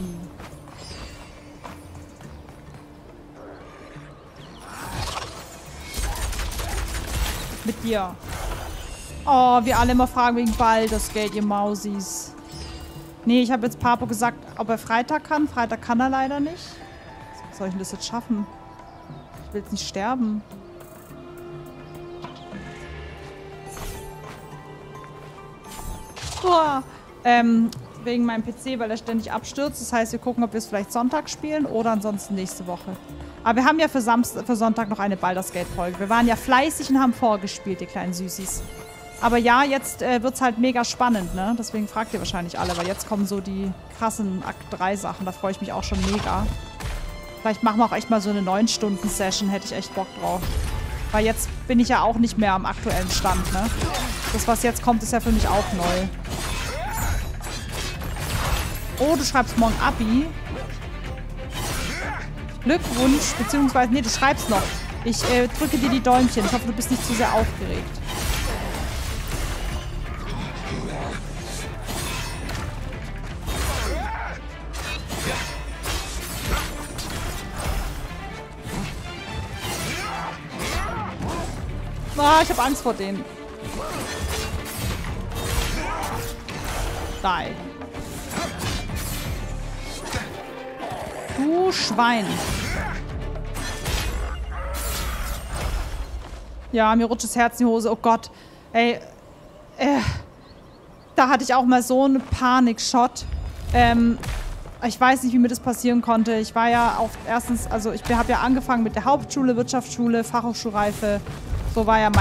Mit dir. Oh, wir alle immer fragen wegen Baldur's Gate, ihr Mausis. Nee, ich habe jetzt Papo gesagt, ob er Freitag kann. Freitag kann er leider nicht. Was soll ich denn das jetzt schaffen? Ich will jetzt nicht sterben. Oh, wegen meinem PC, weil er ständig abstürzt. Das heißt, wir gucken, ob wir es vielleicht Sonntag spielen oder ansonsten nächste Woche. Aber wir haben ja für Sonntag noch eine Baldur's Gate-Folge. Wir waren ja fleißig und haben vorgespielt, die kleinen Süßis. Aber ja, jetzt wird es halt mega spannend, ne? Deswegen fragt ihr wahrscheinlich alle, weil jetzt kommen so die krassen Akt 3 Sachen. Da freue ich mich auch schon mega. Vielleicht machen wir auch echt mal so eine 9-Stunden-Session. Hätte ich echt Bock drauf. Weil jetzt bin ich ja auch nicht mehr am aktuellen Stand, ne? Das, was jetzt kommt, ist ja für mich auch neu. Oh, du schreibst morgen Abi. Glückwunsch, beziehungsweise, nee, du schreibst noch. Ich drücke dir die Däumchen. Ich hoffe, du bist nicht zu sehr aufgeregt. Ah, ich habe Angst vor denen. Die. Du Schwein. Ja, mir rutscht das Herz in die Hose. Oh Gott. Ey. Da hatte ich auch mal so einen Panikshot. Ich weiß nicht, wie mir das passieren konnte. Ich war ja auch erstens, also ich habe ja angefangen mit der Hauptschule, Wirtschaftsschule, Fachhochschulreife. So war ja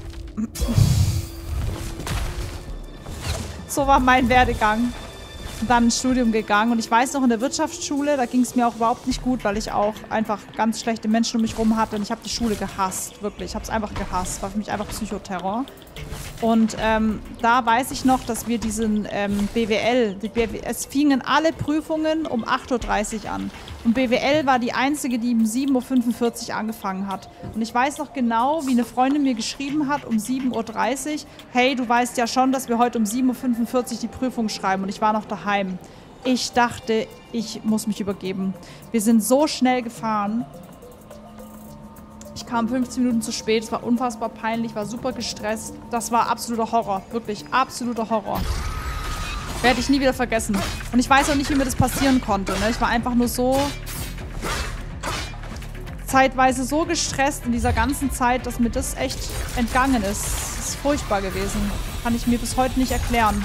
so war mein Werdegang. Und dann ins Studium gegangen. Und ich weiß noch, in der Wirtschaftsschule, da ging es mir auch überhaupt nicht gut, weil ich auch einfach ganz schlechte Menschen um mich rum hatte. Und ich habe die Schule gehasst, wirklich. Ich habe es einfach gehasst. War für mich einfach Psychoterror. Und da weiß ich noch, dass wir diesen BWL, es fingen alle Prüfungen um 8:30 Uhr an. Und BWL war die einzige, die um 7:45 Uhr angefangen hat. Und ich weiß noch genau, wie eine Freundin mir geschrieben hat um 7:30 Uhr, hey, du weißt ja schon, dass wir heute um 7:45 Uhr die Prüfung schreiben. Und ich war noch daheim. Ich dachte, ich muss mich übergeben. Wir sind so schnell gefahren. Ich kam 15 Minuten zu spät. Es war unfassbar peinlich, war super gestresst. Das war absoluter Horror. Wirklich absoluter Horror. Werde ich nie wieder vergessen. Und ich weiß auch nicht, wie mir das passieren konnte. Ne? Ich war einfach nur so zeitweise so gestresst in dieser ganzen Zeit, dass mir das echt entgangen ist. Das ist furchtbar gewesen. Kann ich mir bis heute nicht erklären.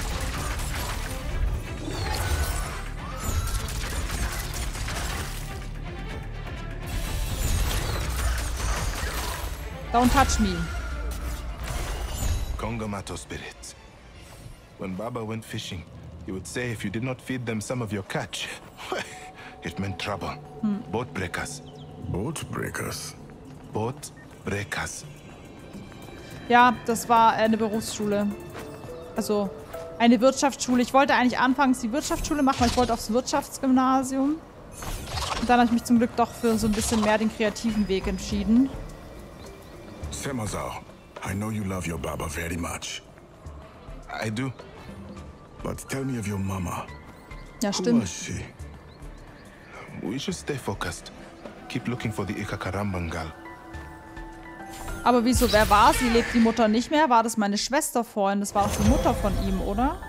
Don't touch me. Kongamato spirits. When Baba went fishing, he would say if you did not feed them some of your catch, it meant trouble. Boat breakers. Boat breakers? Boat breakers. Ja, das war eine Berufsschule. Also eine Wirtschaftsschule. Ich wollte eigentlich anfangs die Wirtschaftsschule machen, weil ich wollte aufs Wirtschaftsgymnasium. Und dann habe ich mich zum Glück doch für so ein bisschen mehr den kreativen Weg entschieden. Semazao, I know you love your Baba very much. I do. But tell me of your mama. Ja, Who stimmt. was she? We should stay focused. Keep looking for the Ikakarambangal. Aber wieso, wer war sie? Lebt die Mutter nicht mehr? War das meine Schwester vorhin? Das war auch die Mutter von ihm, oder?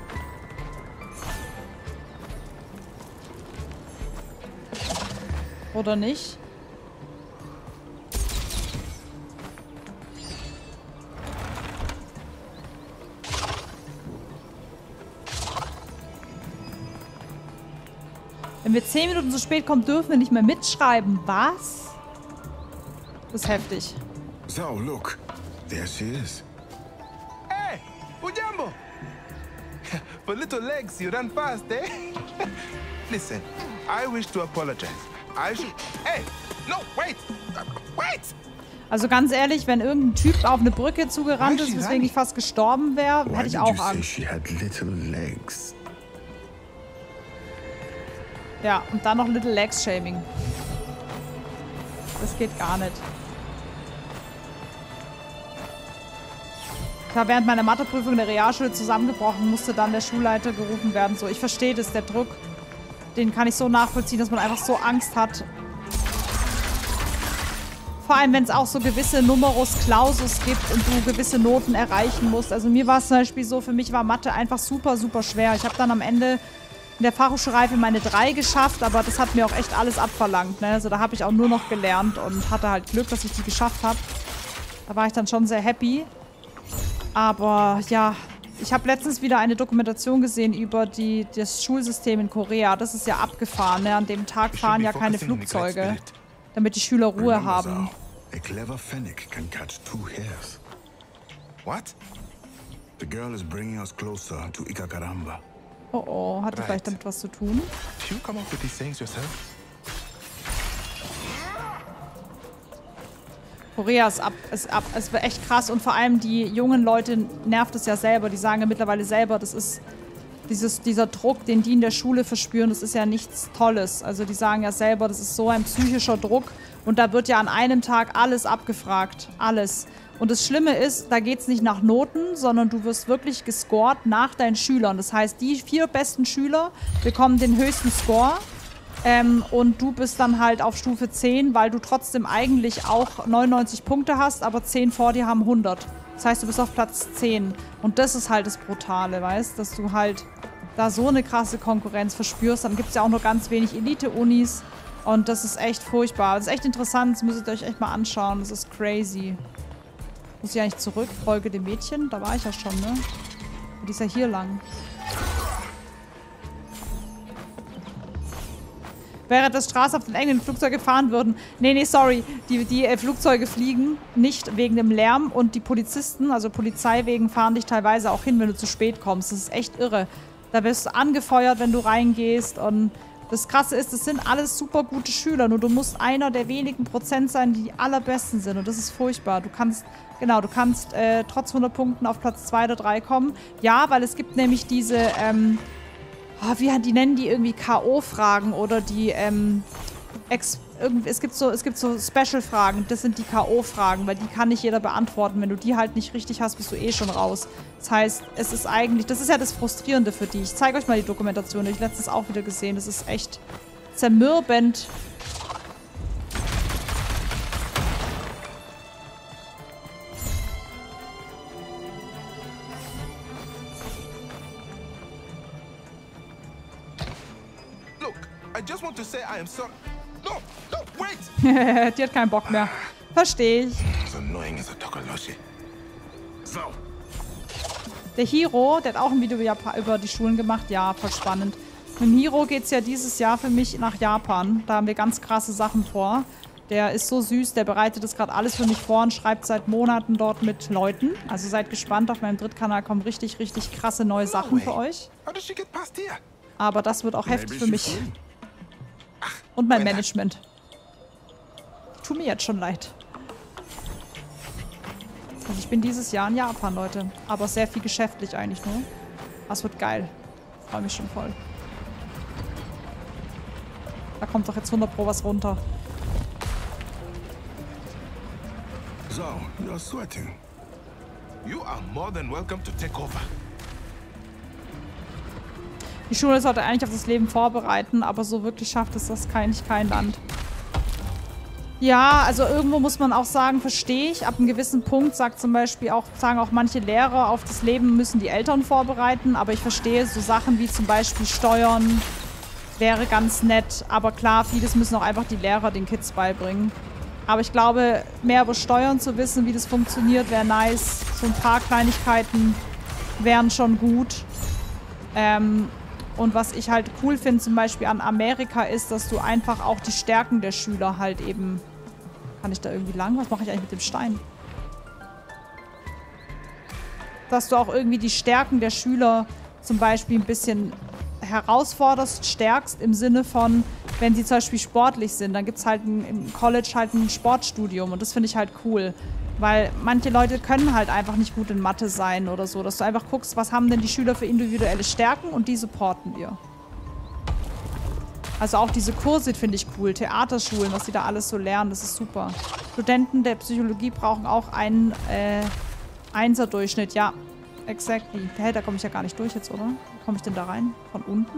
Oder nicht? Wenn wir 10 Minuten zu spät kommen, dürfen wir nicht mehr mitschreiben. Was? Das ist heftig. Zao, look. There she is. Hey, Ujambo! For little legs, you run fast, eh? Listen, I wish to apologize. I should... Hey, no, wait! Wait! Also ganz ehrlich, wenn irgendein Typ auf eine Brücke zugerannt ist, weswegen ich fast gestorben wäre, hätte ich auch Angst. Ja, und dann noch Little Legs Shaming. Das geht gar nicht. Ich habe während meiner Matheprüfung in der Realschule zusammengebrochen, musste dann der Schulleiter gerufen werden. So, ich verstehe das, der Druck, den kann ich so nachvollziehen, dass man einfach so Angst hat. Vor allem, wenn es auch so gewisse Numerus Clausus gibt und du gewisse Noten erreichen musst. Also mir war es zum Beispiel so, für mich war Mathe einfach super, super schwer. Ich habe dann am Ende in der Fachhochschulreife meine 3 geschafft, aber das hat mir auch echt alles abverlangt. Ne? Also da habe ich auch nur noch gelernt und hatte halt Glück, dass ich die geschafft habe. Da war ich dann schon sehr happy. Aber ja, ich habe letztens wieder eine Dokumentation gesehen über das Schulsystem in Korea. Das ist ja abgefahren. Ne? An dem Tag fahren ja keine Flugzeuge, damit die Schüler Ruhe haben. A clever fennec can catch 2 hares. What? The girl is bringing us closer to Ikakaramba. Oh oh, hat die vielleicht damit was zu tun? Did you come up with these things yourself? Korea ist ab. Es wird echt krass und vor allem die jungen Leute nervt es ja selber. Die sagen ja mittlerweile selber, das ist dieser Druck, den die in der Schule verspüren, das ist ja nichts Tolles. Also die sagen ja selber, das ist so ein psychischer Druck und da wird ja an einem Tag alles abgefragt. Alles. Und das Schlimme ist, da geht es nicht nach Noten, sondern du wirst wirklich gescored nach deinen Schülern. Das heißt, die 4 besten Schüler bekommen den höchsten Score. Und du bist dann halt auf Stufe 10, weil du trotzdem eigentlich auch 99 Punkte hast, aber 10 vor dir haben 100. Das heißt, du bist auf Platz 10. Und das ist halt das Brutale, weißt? Dass du halt da so eine krasse Konkurrenz verspürst. Dann gibt es ja auch nur ganz wenig Elite-Unis. Und das ist echt furchtbar. Das ist echt interessant. Das müsstet ihr euch echt mal anschauen. Das ist crazy. Muss ich eigentlich zurück? Folge dem Mädchen? Da war ich ja schon, ne? Die ist ja hier lang. Während das Straße auf den engen Flugzeuge fahren würden. Nee, sorry. Die Flugzeuge fliegen nicht wegen dem Lärm und die Polizisten, also Polizei wegen, fahren dich teilweise auch hin, wenn du zu spät kommst. Das ist echt irre. Da wirst du angefeuert, wenn du reingehst und das Krasse ist, das sind alles super gute Schüler, nur du musst einer der wenigen Prozent sein, die allerbesten sind und das ist furchtbar. Du kannst trotz 100 Punkten auf Platz 2 oder 3 kommen. Ja, weil es gibt nämlich diese, die nennen die irgendwie K.O.-Fragen oder die, es gibt so Special-Fragen, das sind die K.O.-Fragen, weil die kann nicht jeder beantworten. Wenn du die halt nicht richtig hast, bist du eh schon raus. Das heißt, es ist eigentlich, das ist ja das Frustrierende für die. Ich zeige euch mal die Dokumentation, die ich letztens auch wieder gesehen. Das ist echt zermürbend. Look, I just want to say I am sorry. No, wait! Die hat keinen Bock mehr. Verstehe ich. As annoying as a Tokoloshi. So. Der Hiro, der hat auch ein Video über die Schulen gemacht. Ja, voll spannend. Mit dem Hiro geht es ja dieses Jahr für mich nach Japan. Da haben wir ganz krasse Sachen vor. Der ist so süß, der bereitet das gerade alles für mich vor und schreibt seit Monaten dort mit Leuten. Also seid gespannt, auf meinem Drittkanal kommen richtig, richtig krasse neue Sachen für euch. Aber das wird auch heftig für mich. Und mein Management. Tut mir jetzt schon leid. Also ich bin dieses Jahr in Japan, Leute. Aber sehr viel geschäftlich eigentlich nur. Das wird geil. Freue mich schon voll. Da kommt doch jetzt 100 Pro was runter. So, you're sweating. You are more than welcome to take over. Die Schule sollte eigentlich auf das Leben vorbereiten, aber so wirklich schafft es das kein Land. Ja, also irgendwo muss man auch sagen, verstehe ich. Ab einem gewissen Punkt sagen auch manche Lehrer, auf das Leben müssen die Eltern vorbereiten. Aber ich verstehe so Sachen wie zum Beispiel Steuern wäre ganz nett. Aber klar, vieles müssen auch einfach die Lehrer den Kids beibringen. Aber ich glaube, mehr über Steuern zu wissen, wie das funktioniert, wäre nice. So ein paar Kleinigkeiten wären schon gut. Und was ich halt cool finde, zum Beispiel an Amerika, ist, dass du einfach auch die Stärken der Schüler halt eben... Kann ich da irgendwie lang? Was mache ich eigentlich mit dem Stein? Dass du auch irgendwie die Stärken der Schüler zum Beispiel ein bisschen herausforderst, stärkst im Sinne von, wenn sie zum Beispiel sportlich sind, dann gibt es halt im College halt ein Sportstudium und das finde ich halt cool. Weil manche Leute können halt einfach nicht gut in Mathe sein oder so, dass du einfach guckst, was haben denn die Schüler für individuelle Stärken und die supporten wir. Also auch diese Kurse finde ich cool, Theaterschulen, was sie da alles so lernen, das ist super. Studenten der Psychologie brauchen auch einen 1er-Durchschnitt, ja, exactly. Hey, da komme ich ja gar nicht durch jetzt, oder? Wie komme ich denn da rein? Von unten?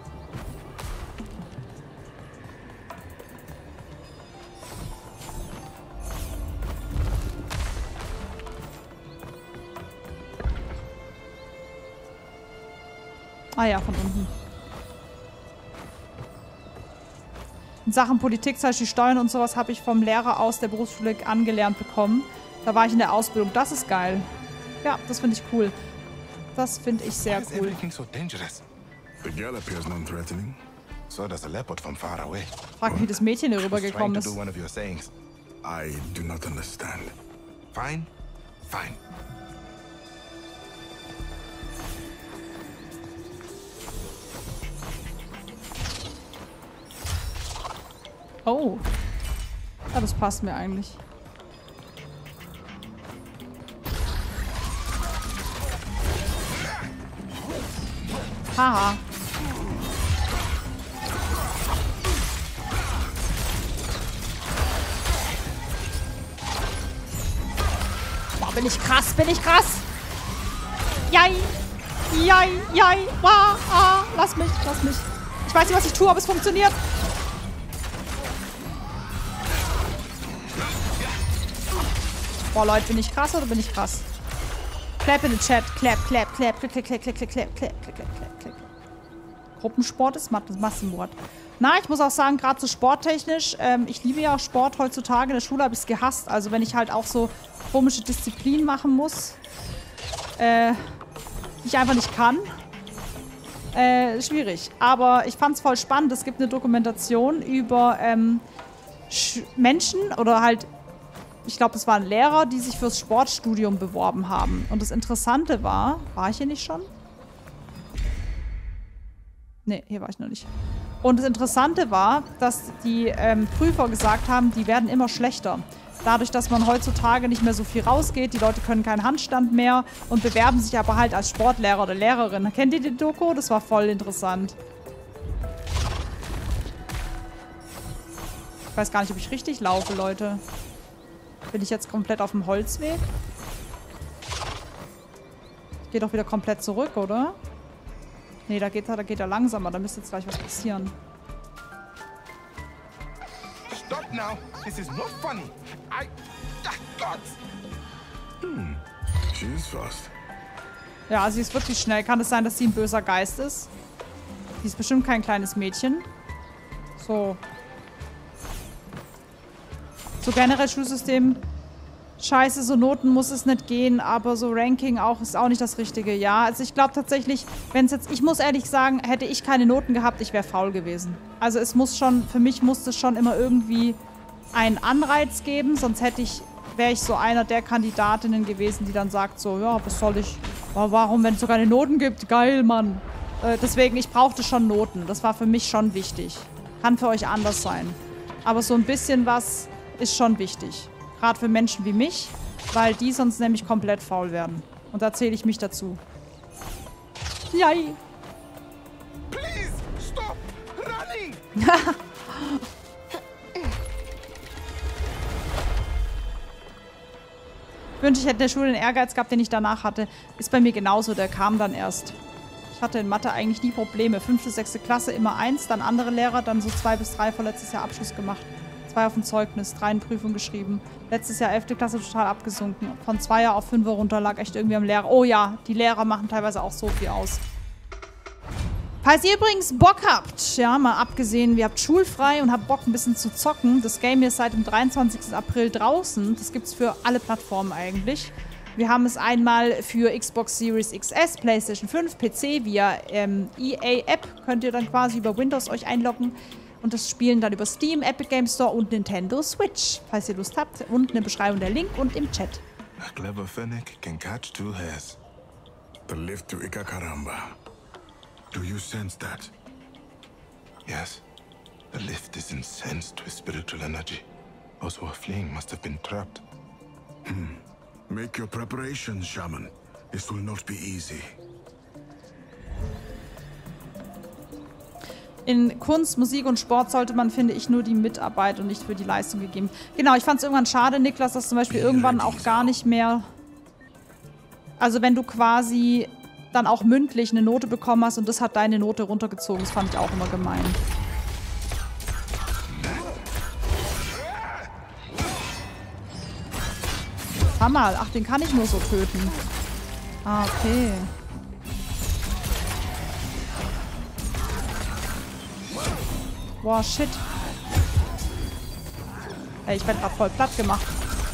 Ah ja, von unten. In Sachen Politik, zum Beispiel Steuern und sowas, habe ich vom Lehrer aus der Berufsschule angelernt bekommen. Da war ich in der Ausbildung. Das ist geil. Ja, das finde ich cool. Das finde ich sehr cool. The girl appears non-threatening. So does the leopard from far away. Frag mich, wie das Mädchen hier rübergekommen ist. I do not understand. Fine, fine. Oh. Ja, das passt mir eigentlich. Haha. Boah, bin ich krass, bin ich krass. Jai. Jai, jai. Wah, ah. Lass mich, lass mich. Ich weiß nicht, was ich tue, aber es funktioniert. Boah, Leute, bin ich krass oder bin ich krass? Clap in den Chat. Clap, clap, clap, clap, clap, clap, clap, clap, clap, clap, clap, clap. Gruppensport ist Massenwort. Na, ich muss auch sagen, gerade so sporttechnisch, ich liebe ja auch Sport heutzutage. In der Schule habe ich es gehasst. Also wenn ich halt auch so komische Disziplinen machen muss, die ich einfach nicht kann, schwierig. Aber ich fand es voll spannend. Es gibt eine Dokumentation über Menschen oder halt, ich glaube, es waren Lehrer, die sich fürs Sportstudium beworben haben. Und das Interessante war ich hier nicht schon? Nee, hier war ich noch nicht. Und das Interessante war, dass die Prüfer gesagt haben, die werden immer schlechter. Dadurch, dass man heutzutage nicht mehr so viel rausgeht, die Leute können keinen Handstand mehr und bewerben sich aber halt als Sportlehrer oder Lehrerin. Kennt ihr die Doku? Das war voll interessant. Ich weiß gar nicht, ob ich richtig laufe, Leute. Bin ich jetzt komplett auf dem Holzweg? Ich gehe doch wieder komplett zurück, oder? Nee, da geht er langsamer. Da müsste jetzt gleich was passieren. Stop now. This is not funny. God. She is fast. Ja, sie ist wirklich schnell. Kann es sein, dass sie ein böser Geist ist? Sie ist bestimmt kein kleines Mädchen. So. So generell Schulsystem. Scheiße, so Noten muss es nicht gehen, aber so Ranking auch ist auch nicht das Richtige. Ja, also ich glaube tatsächlich, wenn es jetzt, ich muss ehrlich sagen, hätte ich keine Noten gehabt, ich wäre faul gewesen. Also es muss schon, für mich muss es schon immer irgendwie einen Anreiz geben, sonst wäre ich so einer der Kandidatinnen gewesen, die dann sagt so, ja, was soll ich, warum, wenn es sogar keine Noten gibt? Geil, Mann. Deswegen, ich brauchte schon Noten. Das war für mich schon wichtig. Kann für euch anders sein. Aber so ein bisschen was ist schon wichtig. Gerade für Menschen wie mich, weil die sonst nämlich komplett faul werden. Und da zähle ich mich dazu. Jai. Please stop running. Ich wünschte, ich hätte in der Schule den Ehrgeiz gehabt, den ich danach hatte. Ist bei mir genauso, der kam dann erst. Ich hatte in Mathe eigentlich nie Probleme. 5. bis 6. Klasse immer 1, dann andere Lehrer, dann so 2 bis 3 vorletztes Jahr Abschluss gemacht. 2 auf dem Zeugnis, 3 in Prüfung geschrieben. Letztes Jahr 11. Klasse total abgesunken. Von 2er auf 5er runter, lag echt irgendwie am Lehrer. Oh ja, die Lehrer machen teilweise auch so viel aus. Falls ihr übrigens Bock habt, ja, mal abgesehen, ihr habt schulfrei und habt Bock ein bisschen zu zocken, das Game hier ist seit dem 23. April draußen. Das gibt's für alle Plattformen eigentlich. Wir haben es einmal für Xbox Series XS, PlayStation 5, PC via EA-App. Könnt ihr dann quasi über Windows euch einloggen. Und das Spielen dann über Steam, Epic Game Store und Nintendo Switch. Falls ihr Lust habt, unten in der Beschreibung der Link und im Chat. A clever fennec can catch 2 hares. The lift to Ikakaramba. Do you sense that? Yes. The lift is incensed with spiritual energy. Those who are fleeing must have been trapped. Make your preparations, Shaman. This will not be easy. In Kunst, Musik und Sport sollte man, finde ich, nur die Mitarbeit und nicht für die Leistung gegeben. Genau, ich fand es irgendwann schade, Niklas, dass zum Beispiel irgendwann auch gar nicht mehr... Also wenn du quasi dann auch mündlich eine Note bekommen hast und das hat deine Note runtergezogen, das fand ich auch immer gemein. Hammer, ach, den kann ich nur so töten. Ah, okay. Boah, shit. Ey, ich werde gerade voll platt gemacht.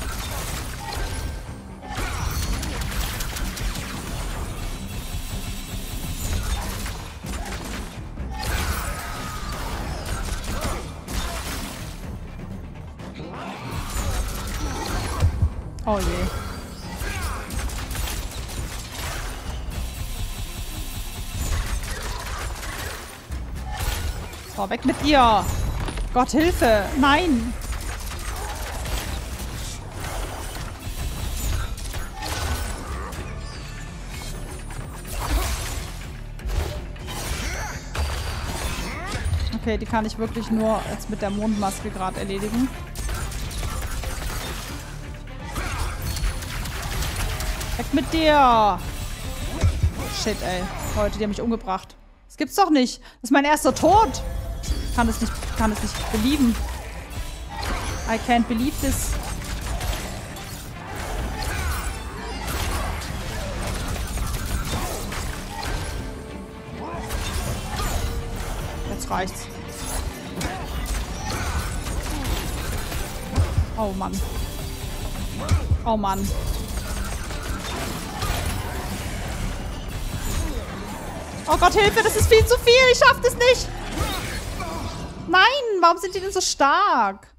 Oh je. So, weg mit dir. Gott, Hilfe. Nein. Okay, die kann ich wirklich nur jetzt mit der Mondmaske gerade erledigen. Weg mit dir! Shit, ey. Leute, die haben mich umgebracht. Das gibt's doch nicht. Das ist mein erster Tod. Ich kann es nicht belieben. I can't believe this. Jetzt reicht's. Oh Mann. Oh Mann. Oh Gott, Hilfe, das ist viel zu viel. Ich schaff das nicht. Nein, warum sind die denn so stark?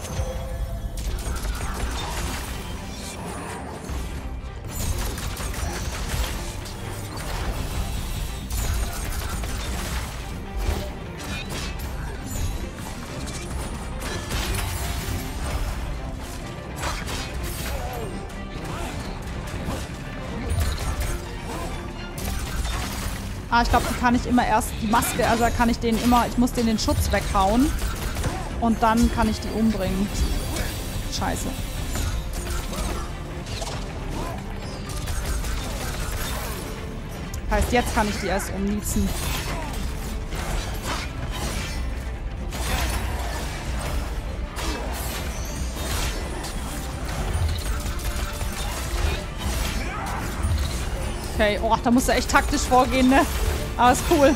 Ah, ich glaube, die kann ich immer erst, die Maske, also kann ich den immer, ich muss den Schutz weghauen. Und dann kann ich die umbringen. Scheiße. Heißt, jetzt kann ich die erst umniezen. Okay, oh, da musst du echt taktisch vorgehen, ne? Aber ist cool.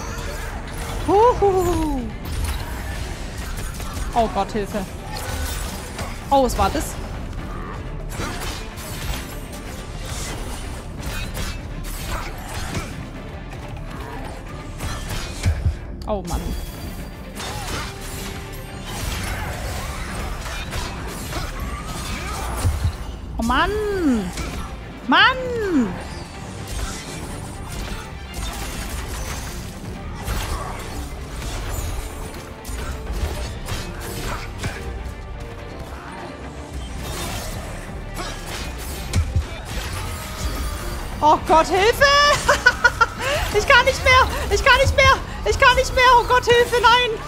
Oh Gott, Hilfe. Oh, was war das? Oh Mann. Oh Mann! Mann! Oh Gott, Hilfe! Ich kann nicht mehr! Ich kann nicht mehr! Ich kann nicht mehr! Oh Gott, Hilfe, nein!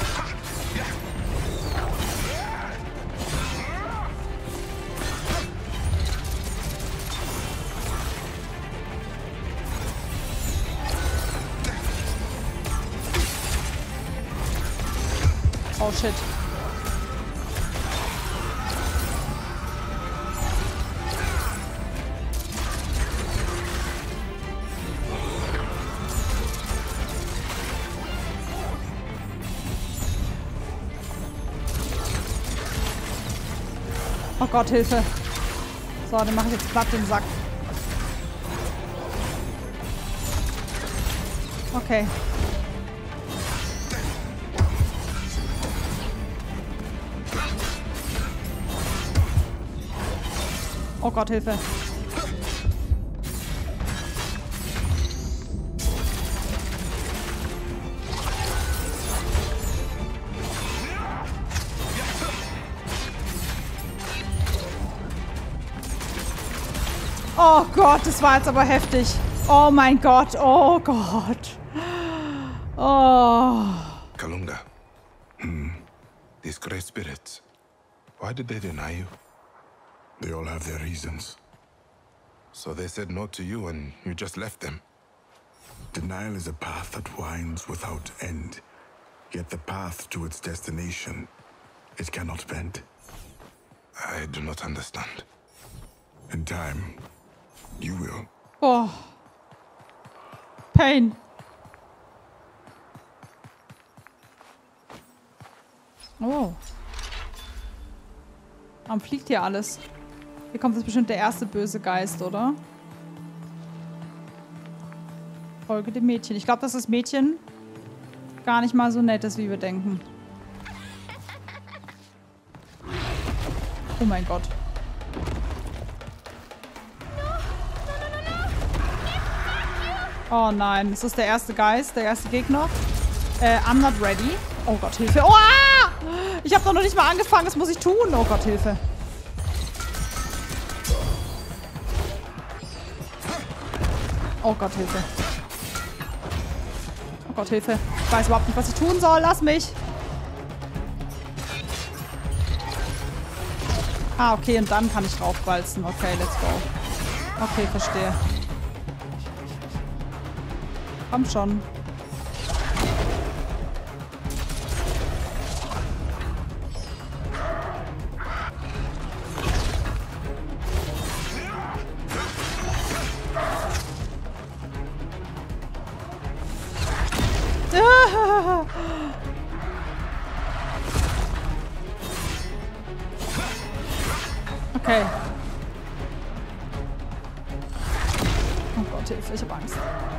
Oh shit. Oh Gott, Hilfe. So, dann mache ich jetzt platt den Sack. Okay. Oh Gott, Hilfe. Oh Gott, das war jetzt aber heftig. Oh mein Gott, oh Gott. Oh. Kalunga. These great spirits, why did they deny you? They all have their reasons. So they said no to you and you just left them? Denial is a path that winds without end. Yet the path to its destination, it cannot bend. I do not understand. In time, you will. Oh. Pain. Oh. Warum fliegt hier alles? Hier kommt jetzt bestimmt der erste böse Geist, oder? Folge dem Mädchen. Ich glaube, dass das Mädchen gar nicht mal so nett ist, wie wir denken. Oh mein Gott. Oh nein, ist das der erste Geist, der erste Gegner? I'm not ready. Oh Gott, Hilfe. Oh, ah! Ich habe doch noch nicht mal angefangen, das muss ich tun. Oh Gott, Hilfe. Oh Gott, Hilfe. Oh Gott, Hilfe. Ich weiß überhaupt nicht, was ich tun soll. Lass mich. Ah, okay, und dann kann ich draufwalzen. Okay, let's go. Okay, verstehe. Komm schon. Okay. Oh Gott, Hilfe, ich hab Angst.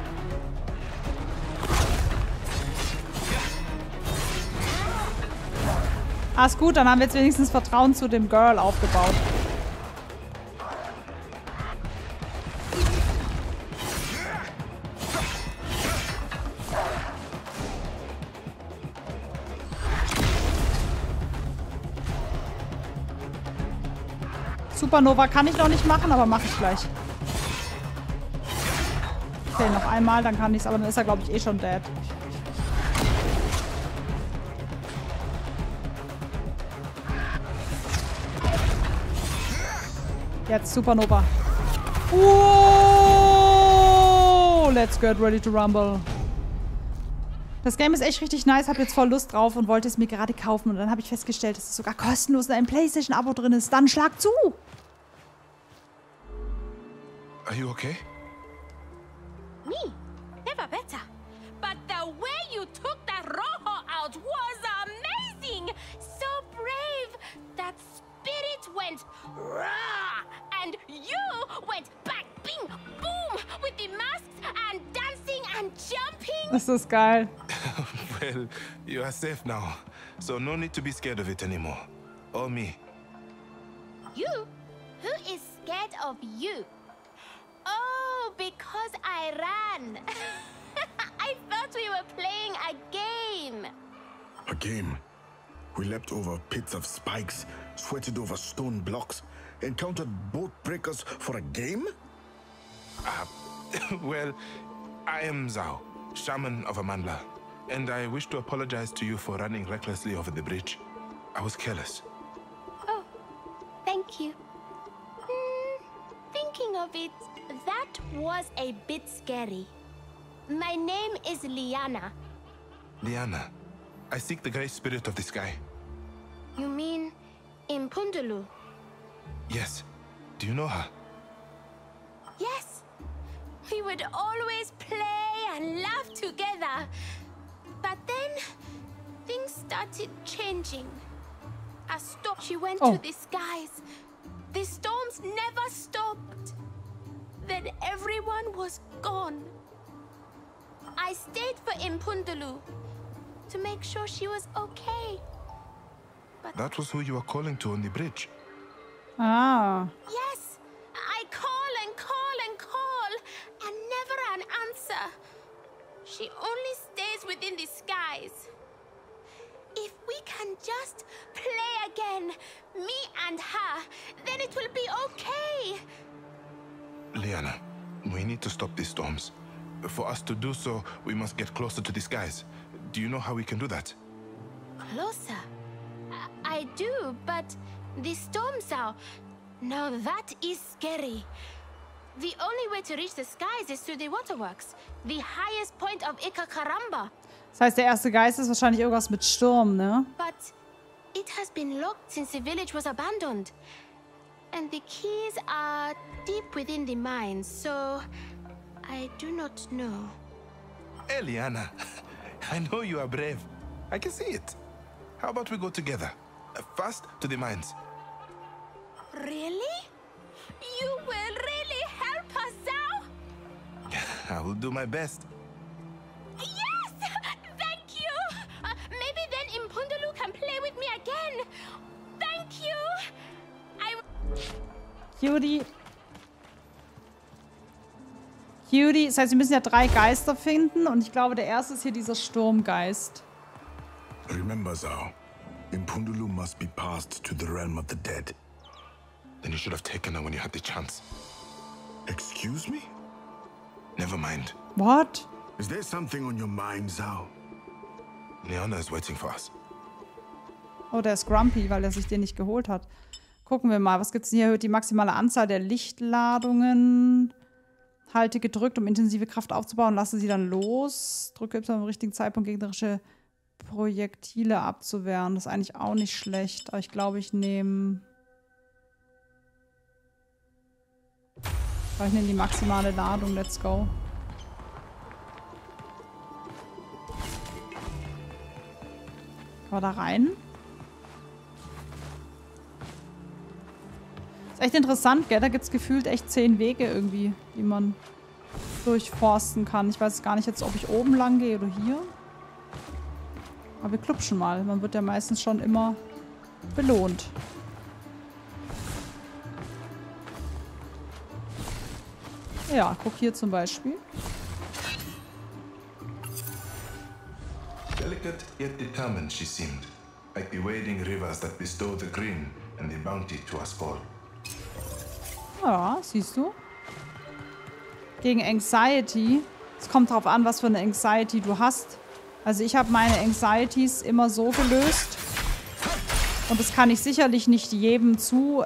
Ah, ist gut, dann haben wir jetzt wenigstens Vertrauen zu dem Girl aufgebaut. Supernova kann ich noch nicht machen, aber mache ich gleich. Okay, noch einmal, dann kann ich es, aber dann ist er, glaube ich, eh schon dead. Jetzt Supernova. Oh, let's get ready to rumble. Das Game ist echt richtig nice, habe jetzt voll Lust drauf und wollte es mir gerade kaufen. Und dann habe ich festgestellt, dass es sogar kostenlos in einem PlayStation-Abo drin ist. Dann schlag zu! Are you okay? Me? Never better. But the way you took that Rojo out was amazing! So brave! That spirit went rah! And you went back, bing, boom! With the masks and dancing and jumping! Das ist geil. Well, you are safe now, so no need to be scared of it anymore. Or me. You? Who is scared of you? Oh, because I ran. I thought we were playing a game. A game? We leapt over pits of spikes, sweated over stone blocks, encountered boat breakers for a game? Well, I am Zhao, shaman of Amandla, and I wish to apologize to you for running recklessly over the bridge. I was careless. Oh, thank you. Thinking of it, that was a bit scary. My name is Liana. Liana, I seek the great spirit of the sky. You mean Impundulu? Yes. Do you know her? Yes. We would always play and laugh together. But then, things started changing. A storm. She went to the skies. The storms never stopped. Then everyone was gone. I stayed for Impundulu to make sure she was okay. But That was who you were calling to on the bridge. Ah. yes, I call and call and call, and never an answer. She only stays within the skies. If we can just play again, me and her, then it will be okay. Liana, we need to stop these storms. For us to do so, we must get closer to the skies. Do you know how we can do that? Closer? I do, but the storms are... Now that is scary. The only way to reach the skies is through the waterworks, the highest point of Ikakaramba. Das heißt, der erste Geist ist wahrscheinlich irgendwas mit Sturm, ne? But it has been locked since the village was abandoned. And the keys are deep within the mines, so I do not know. Hey, Liana, I know you are brave. I can see it. How about we go together? Fast to the mines. Really? You will really help us now? I will do my best. Yes! Thank you! Maybe then Impundulu can play with me again. Thank you! Cutie, das heißt, wir müssen ja 3 Geister finden und ich glaube, der erste ist hier dieser Sturmgeist. Remember, Zhao, Impundulu must be passed to the realm of the dead. Then you should have taken her when you had the chance. Excuse me? Never mind. What? Is there something on your mind, Zhao? Liana is waiting for us. Oh, der ist grumpy, weil er sich den nicht geholt hat. Gucken wir mal, was gibt's denn hier? Erhöht die maximale Anzahl der Lichtladungen. Halte gedrückt, um intensive Kraft aufzubauen. Lasse sie dann los. Drücke Y am richtigen Zeitpunkt gegnerische Projektile abzuwehren. Das ist eigentlich auch nicht schlecht. Aber ich glaube, ich nehme die maximale Ladung. Let's go. Kann man da rein? Ist echt interessant, gell? Da gibt es gefühlt echt 10 Wege irgendwie, die man durchforsten kann. Ich weiß gar nicht jetzt, ob ich oben lang gehe oder hier. Aber wir klupschen mal. Man wird ja meistens schon immer belohnt. Ja, guck hier zum Beispiel. Delicate yet determined she seemed, like the wading rivers that bestow the green and the bounty to us all. Ja, siehst du? Gegen Anxiety. Es kommt drauf an, was für eine Anxiety du hast. Also ich habe meine Anxieties immer so gelöst. Und das kann ich sicherlich nicht jedem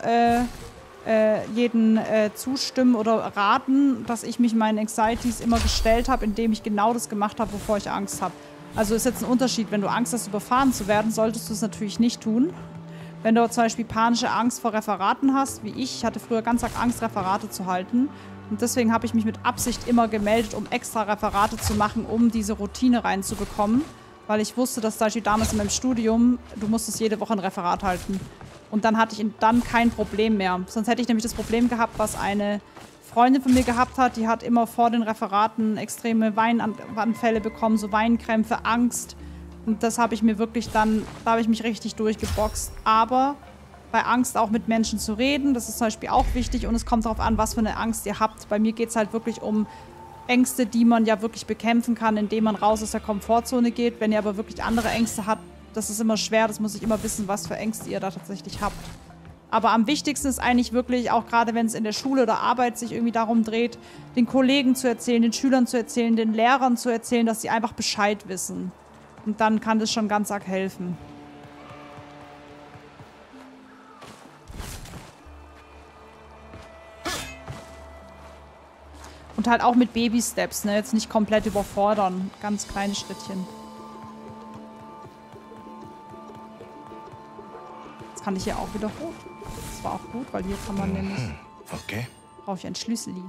zustimmen oder raten, dass ich mich meinen Anxieties immer gestellt habe, indem ich genau das gemacht habe, wovor ich Angst habe. Also ist jetzt ein Unterschied. Wenn du Angst hast, überfahren zu werden, solltest du es natürlich nicht tun. Wenn du zum Beispiel panische Angst vor Referaten hast, wie ich hatte früher ganz arg Angst, Referate zu halten. Und deswegen habe ich mich mit Absicht immer gemeldet, um extra Referate zu machen, um diese Routine reinzubekommen. Weil ich wusste, dass zum Beispiel damals in meinem Studium, du musstest jede Woche ein Referat halten. Und dann hatte ich dann kein Problem mehr. Sonst hätte ich nämlich das Problem gehabt, was eine Freundin von mir gehabt hat. Die hat immer vor den Referaten extreme Weinanfälle bekommen, so Weinkrämpfe, Angst. Und das habe ich mir wirklich dann, da habe ich mich richtig durchgeboxt. Aber bei Angst auch mit Menschen zu reden, das ist zum Beispiel auch wichtig. Und es kommt darauf an, was für eine Angst ihr habt. Bei mir geht es halt wirklich um Ängste, die man ja wirklich bekämpfen kann, indem man raus aus der Komfortzone geht. Wenn ihr aber wirklich andere Ängste habt, das ist immer schwer. Das muss ich immer wissen, was für Ängste ihr da tatsächlich habt. Aber am wichtigsten ist eigentlich wirklich, auch gerade wenn es in der Schule oder Arbeit sich irgendwie darum dreht, den Kollegen zu erzählen, den Schülern zu erzählen, den Lehrern zu erzählen, dass sie einfach Bescheid wissen. Und dann kann das schon ganz arg helfen. Und halt auch mit Baby-Steps, ne? Jetzt nicht komplett überfordern. Ganz kleine Schrittchen. Jetzt kann ich hier auch wieder hoch. Das war auch gut, weil hier kann man nämlich... Okay. Brauche ich ein Schlüsseli.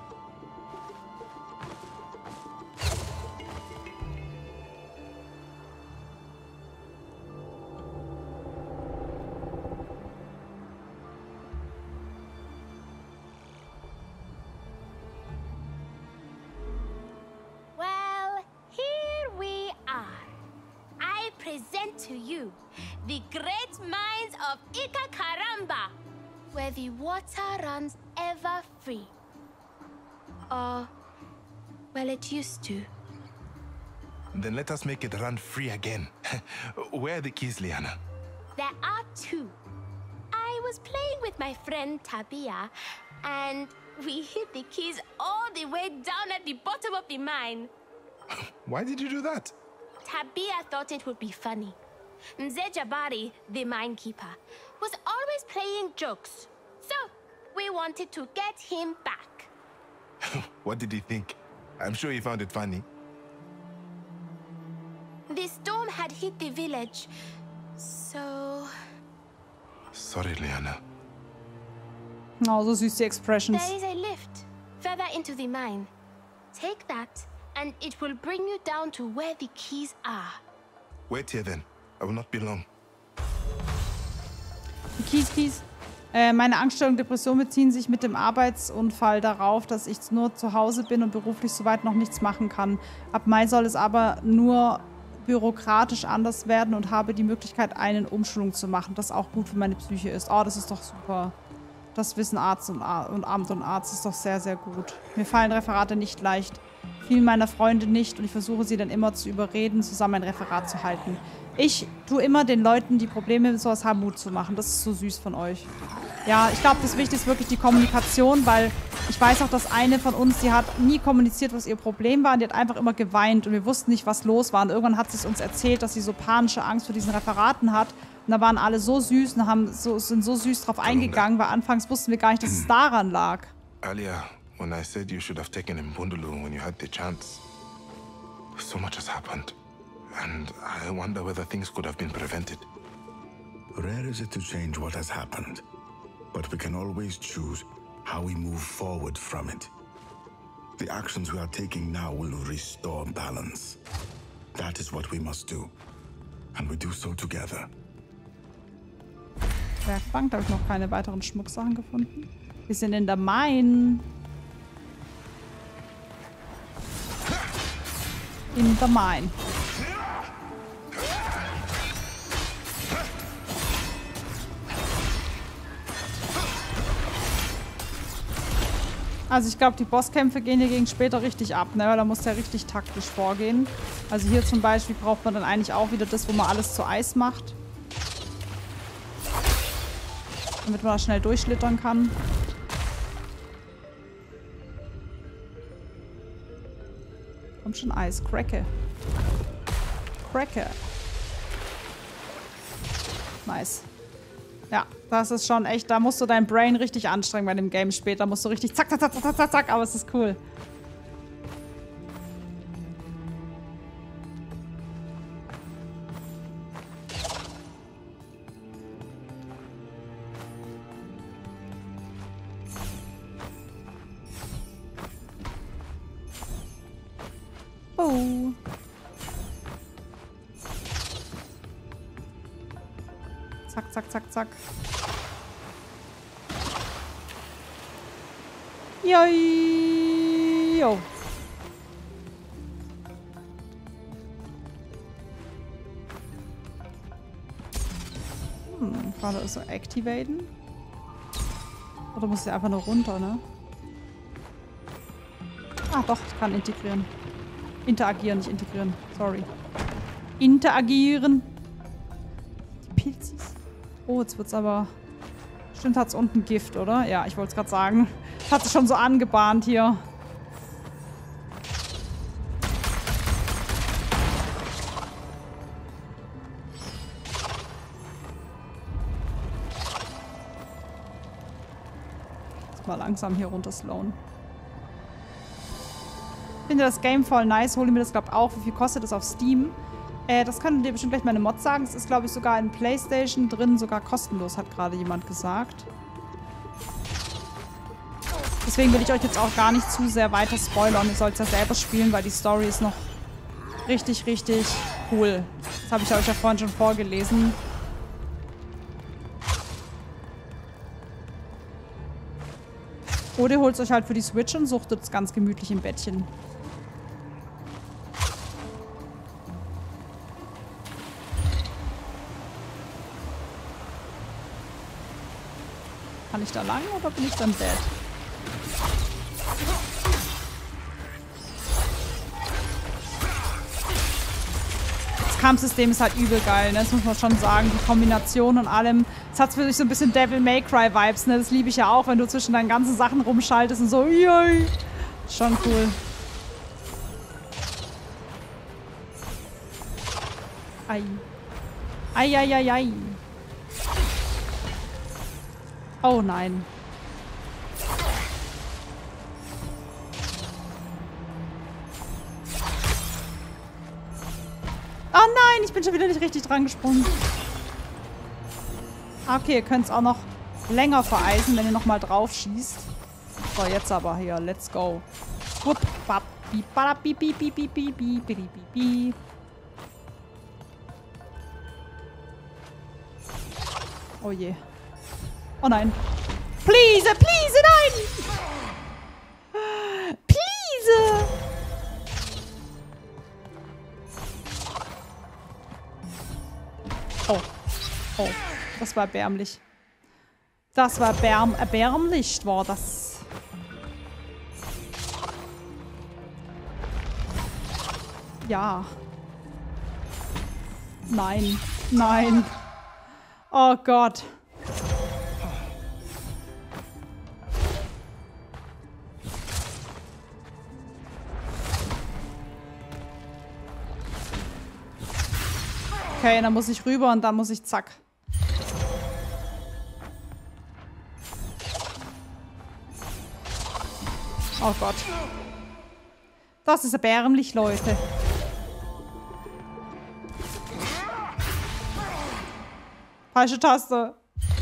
To you, the great mines of Ikakaramba, where the water runs ever free. Or, well, it used to. Then let us make it run free again. Where are the keys, Liana? There are 2. I was playing with my friend Tabia, and We hid the keys all the way down at the bottom of the mine. Why did you do that? Tabia thought it would be funny. Mzee Jabari, the minekeeper, was always playing jokes. So, we wanted to get him back. What did he think? I'm sure he found it funny. The storm had hit the village, so... Sorry, Liana. Oh, so süß die Expressions. There is a lift further into the mine. Take that, and it will bring you down to where the keys are. Wait here then. I will not be long. Die Keys. Meine Angststörung und Depression beziehen sich mit dem Arbeitsunfall darauf, dass ich nur zu Hause bin und beruflich soweit noch nichts machen kann. Ab Mai soll es aber nur bürokratisch anders werden und habe die Möglichkeit, eine Umschulung zu machen, das auch gut für meine Psyche ist. Oh, das ist doch super. Das wissen Arzt und Amt und Arzt ist doch sehr, sehr gut. Mir fallen Referate nicht leicht. Vielen meiner Freunde nicht und ich versuche sie dann immer zu überreden, zusammen ein Referat zu halten. Ich tue immer den Leuten, die Probleme mit sowas haben, Mut zu machen. Das ist so süß von euch. Ja, ich glaube, das Wichtigste ist wirklich die Kommunikation, weil ich weiß auch, dass eine von uns, die hat nie kommuniziert, was ihr Problem war. Und die hat einfach immer geweint und wir wussten nicht, was los war. Und irgendwann hat sie es uns erzählt, dass sie so panische Angst vor diesen Referaten hat. Und da waren alle so süß und sind so süß drauf eingegangen, weil anfangs wussten wir gar nicht, dass es daran lag. Earlier, when I said you should have taken Mbundulu when you had the chance, so much has happened. And I wonder whether things could have been prevented. Rare is it to change what has happened, but we can always choose how we move forward from it. The actions we are taking now will restore balance. That is what we must do, and we do so together. Werkbank, da habe ich noch keine weiteren Schmucksachen gefunden. Wir sind in der Mine. In der Mine. Also ich glaube, die Bosskämpfe gehen hier gegen später richtig ab, ne? Weil da muss der richtig taktisch vorgehen. Also hier zum Beispiel braucht man dann eigentlich auch wieder das, wo man alles zu Eis macht. Damit man da schnell durchschlittern kann. Kommt schon Eis. Cracke. Cracke. Nice. Ja, das ist schon echt, da musst du dein Brain richtig anstrengen bei dem Game später. Musst du richtig zack, zack, zack, zack, zack, zack, aber es ist cool. Oh. Zack, zack, zack, zack. Jo. Gerade ist so activaten. Oder muss ich einfach nur runter, ne? Ah, doch, ich kann integrieren. Interagieren, nicht integrieren. Sorry. Interagieren. Die Pilzis. Oh, jetzt wird's aber... Stimmt, hat's unten Gift, oder? Ja, ich wollte es gerade sagen. Hat sich schon so angebahnt hier. Jetzt mal langsam hier runter slowen. Ich finde das Game voll nice. Hole mir das, glaube ich, auch. Wie viel kostet das auf Steam? Das kann dir bestimmt gleich meine Mod sagen. Es ist, glaube ich, sogar in PlayStation drin, sogar kostenlos, hat gerade jemand gesagt. Deswegen will ich euch jetzt auch gar nicht zu sehr weiter spoilern. Ihr sollt es ja selber spielen, weil die Story ist noch richtig, richtig cool. Das habe ich euch ja vorhin schon vorgelesen. Oder ihr holt es euch halt für die Switch und suchtet es ganz gemütlich im Bettchen. Kann ich da lang oder bin ich dann dead? Kampfsystem ist halt übel geil, ne? Das muss man schon sagen. Die Kombination und allem. Es hat für sich so ein bisschen Devil May Cry Vibes, ne? Das liebe ich ja auch, wenn du zwischen deinen ganzen Sachen rumschaltest und so. Yay. Schon cool. Ei. Ei, ei, ei, ei. Oh nein. Oh nein, ich bin schon wieder nicht richtig dran gesprungen. Okay, ihr könnt es auch noch länger vereisen, wenn ihr nochmal drauf schießt. So, jetzt aber hier. Let's go. Wupp, bap, bip, badab, bip, bip, bip, bip, bip, bip, bip, bip, bip. Oh je. Oh nein. Please, please, nein! Please! Oh. Oh. Das war erbärmlich. Das war erbärmlich, war das. Ja. Nein. Nein. Oh Gott. Okay, dann muss ich rüber und dann muss ich zack. Oh Gott. Das ist erbärmlich, Leute. Falsche Taste.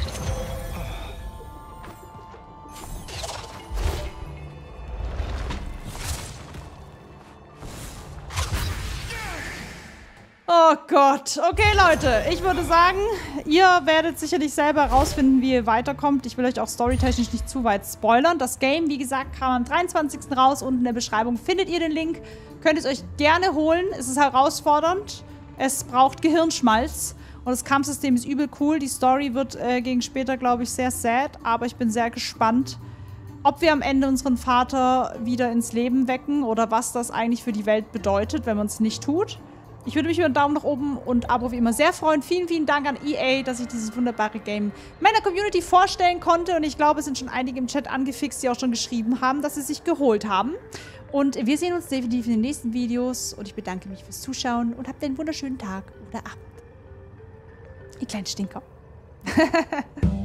Oh Gott. Okay, Leute. Ich würde sagen, ihr werdet sicherlich selber herausfinden, wie ihr weiterkommt. Ich will euch auch storytechnisch nicht zu weit spoilern. Das Game, wie gesagt, kam am 23. raus. Unten in der Beschreibung findet ihr den Link. Könnt es euch gerne holen. Es ist herausfordernd. Es braucht Gehirnschmalz. Und das Kampfsystem ist übel cool. Die Story wird gegen später, glaube ich, sehr sad. Aber ich bin sehr gespannt, ob wir am Ende unseren Vater wieder ins Leben wecken oder was das eigentlich für die Welt bedeutet, wenn man es nicht tut. Ich würde mich über einen Daumen nach oben und Abo wie immer sehr freuen. Vielen, vielen Dank an EA, dass ich dieses wunderbare Game meiner Community vorstellen konnte. Und ich glaube, es sind schon einige im Chat angefixt, die auch schon geschrieben haben, dass sie sich geholt haben. Und wir sehen uns definitiv in den nächsten Videos. Und ich bedanke mich fürs Zuschauen und habt einen wunderschönen Tag oder Abend. Ihr kleinen Stinker.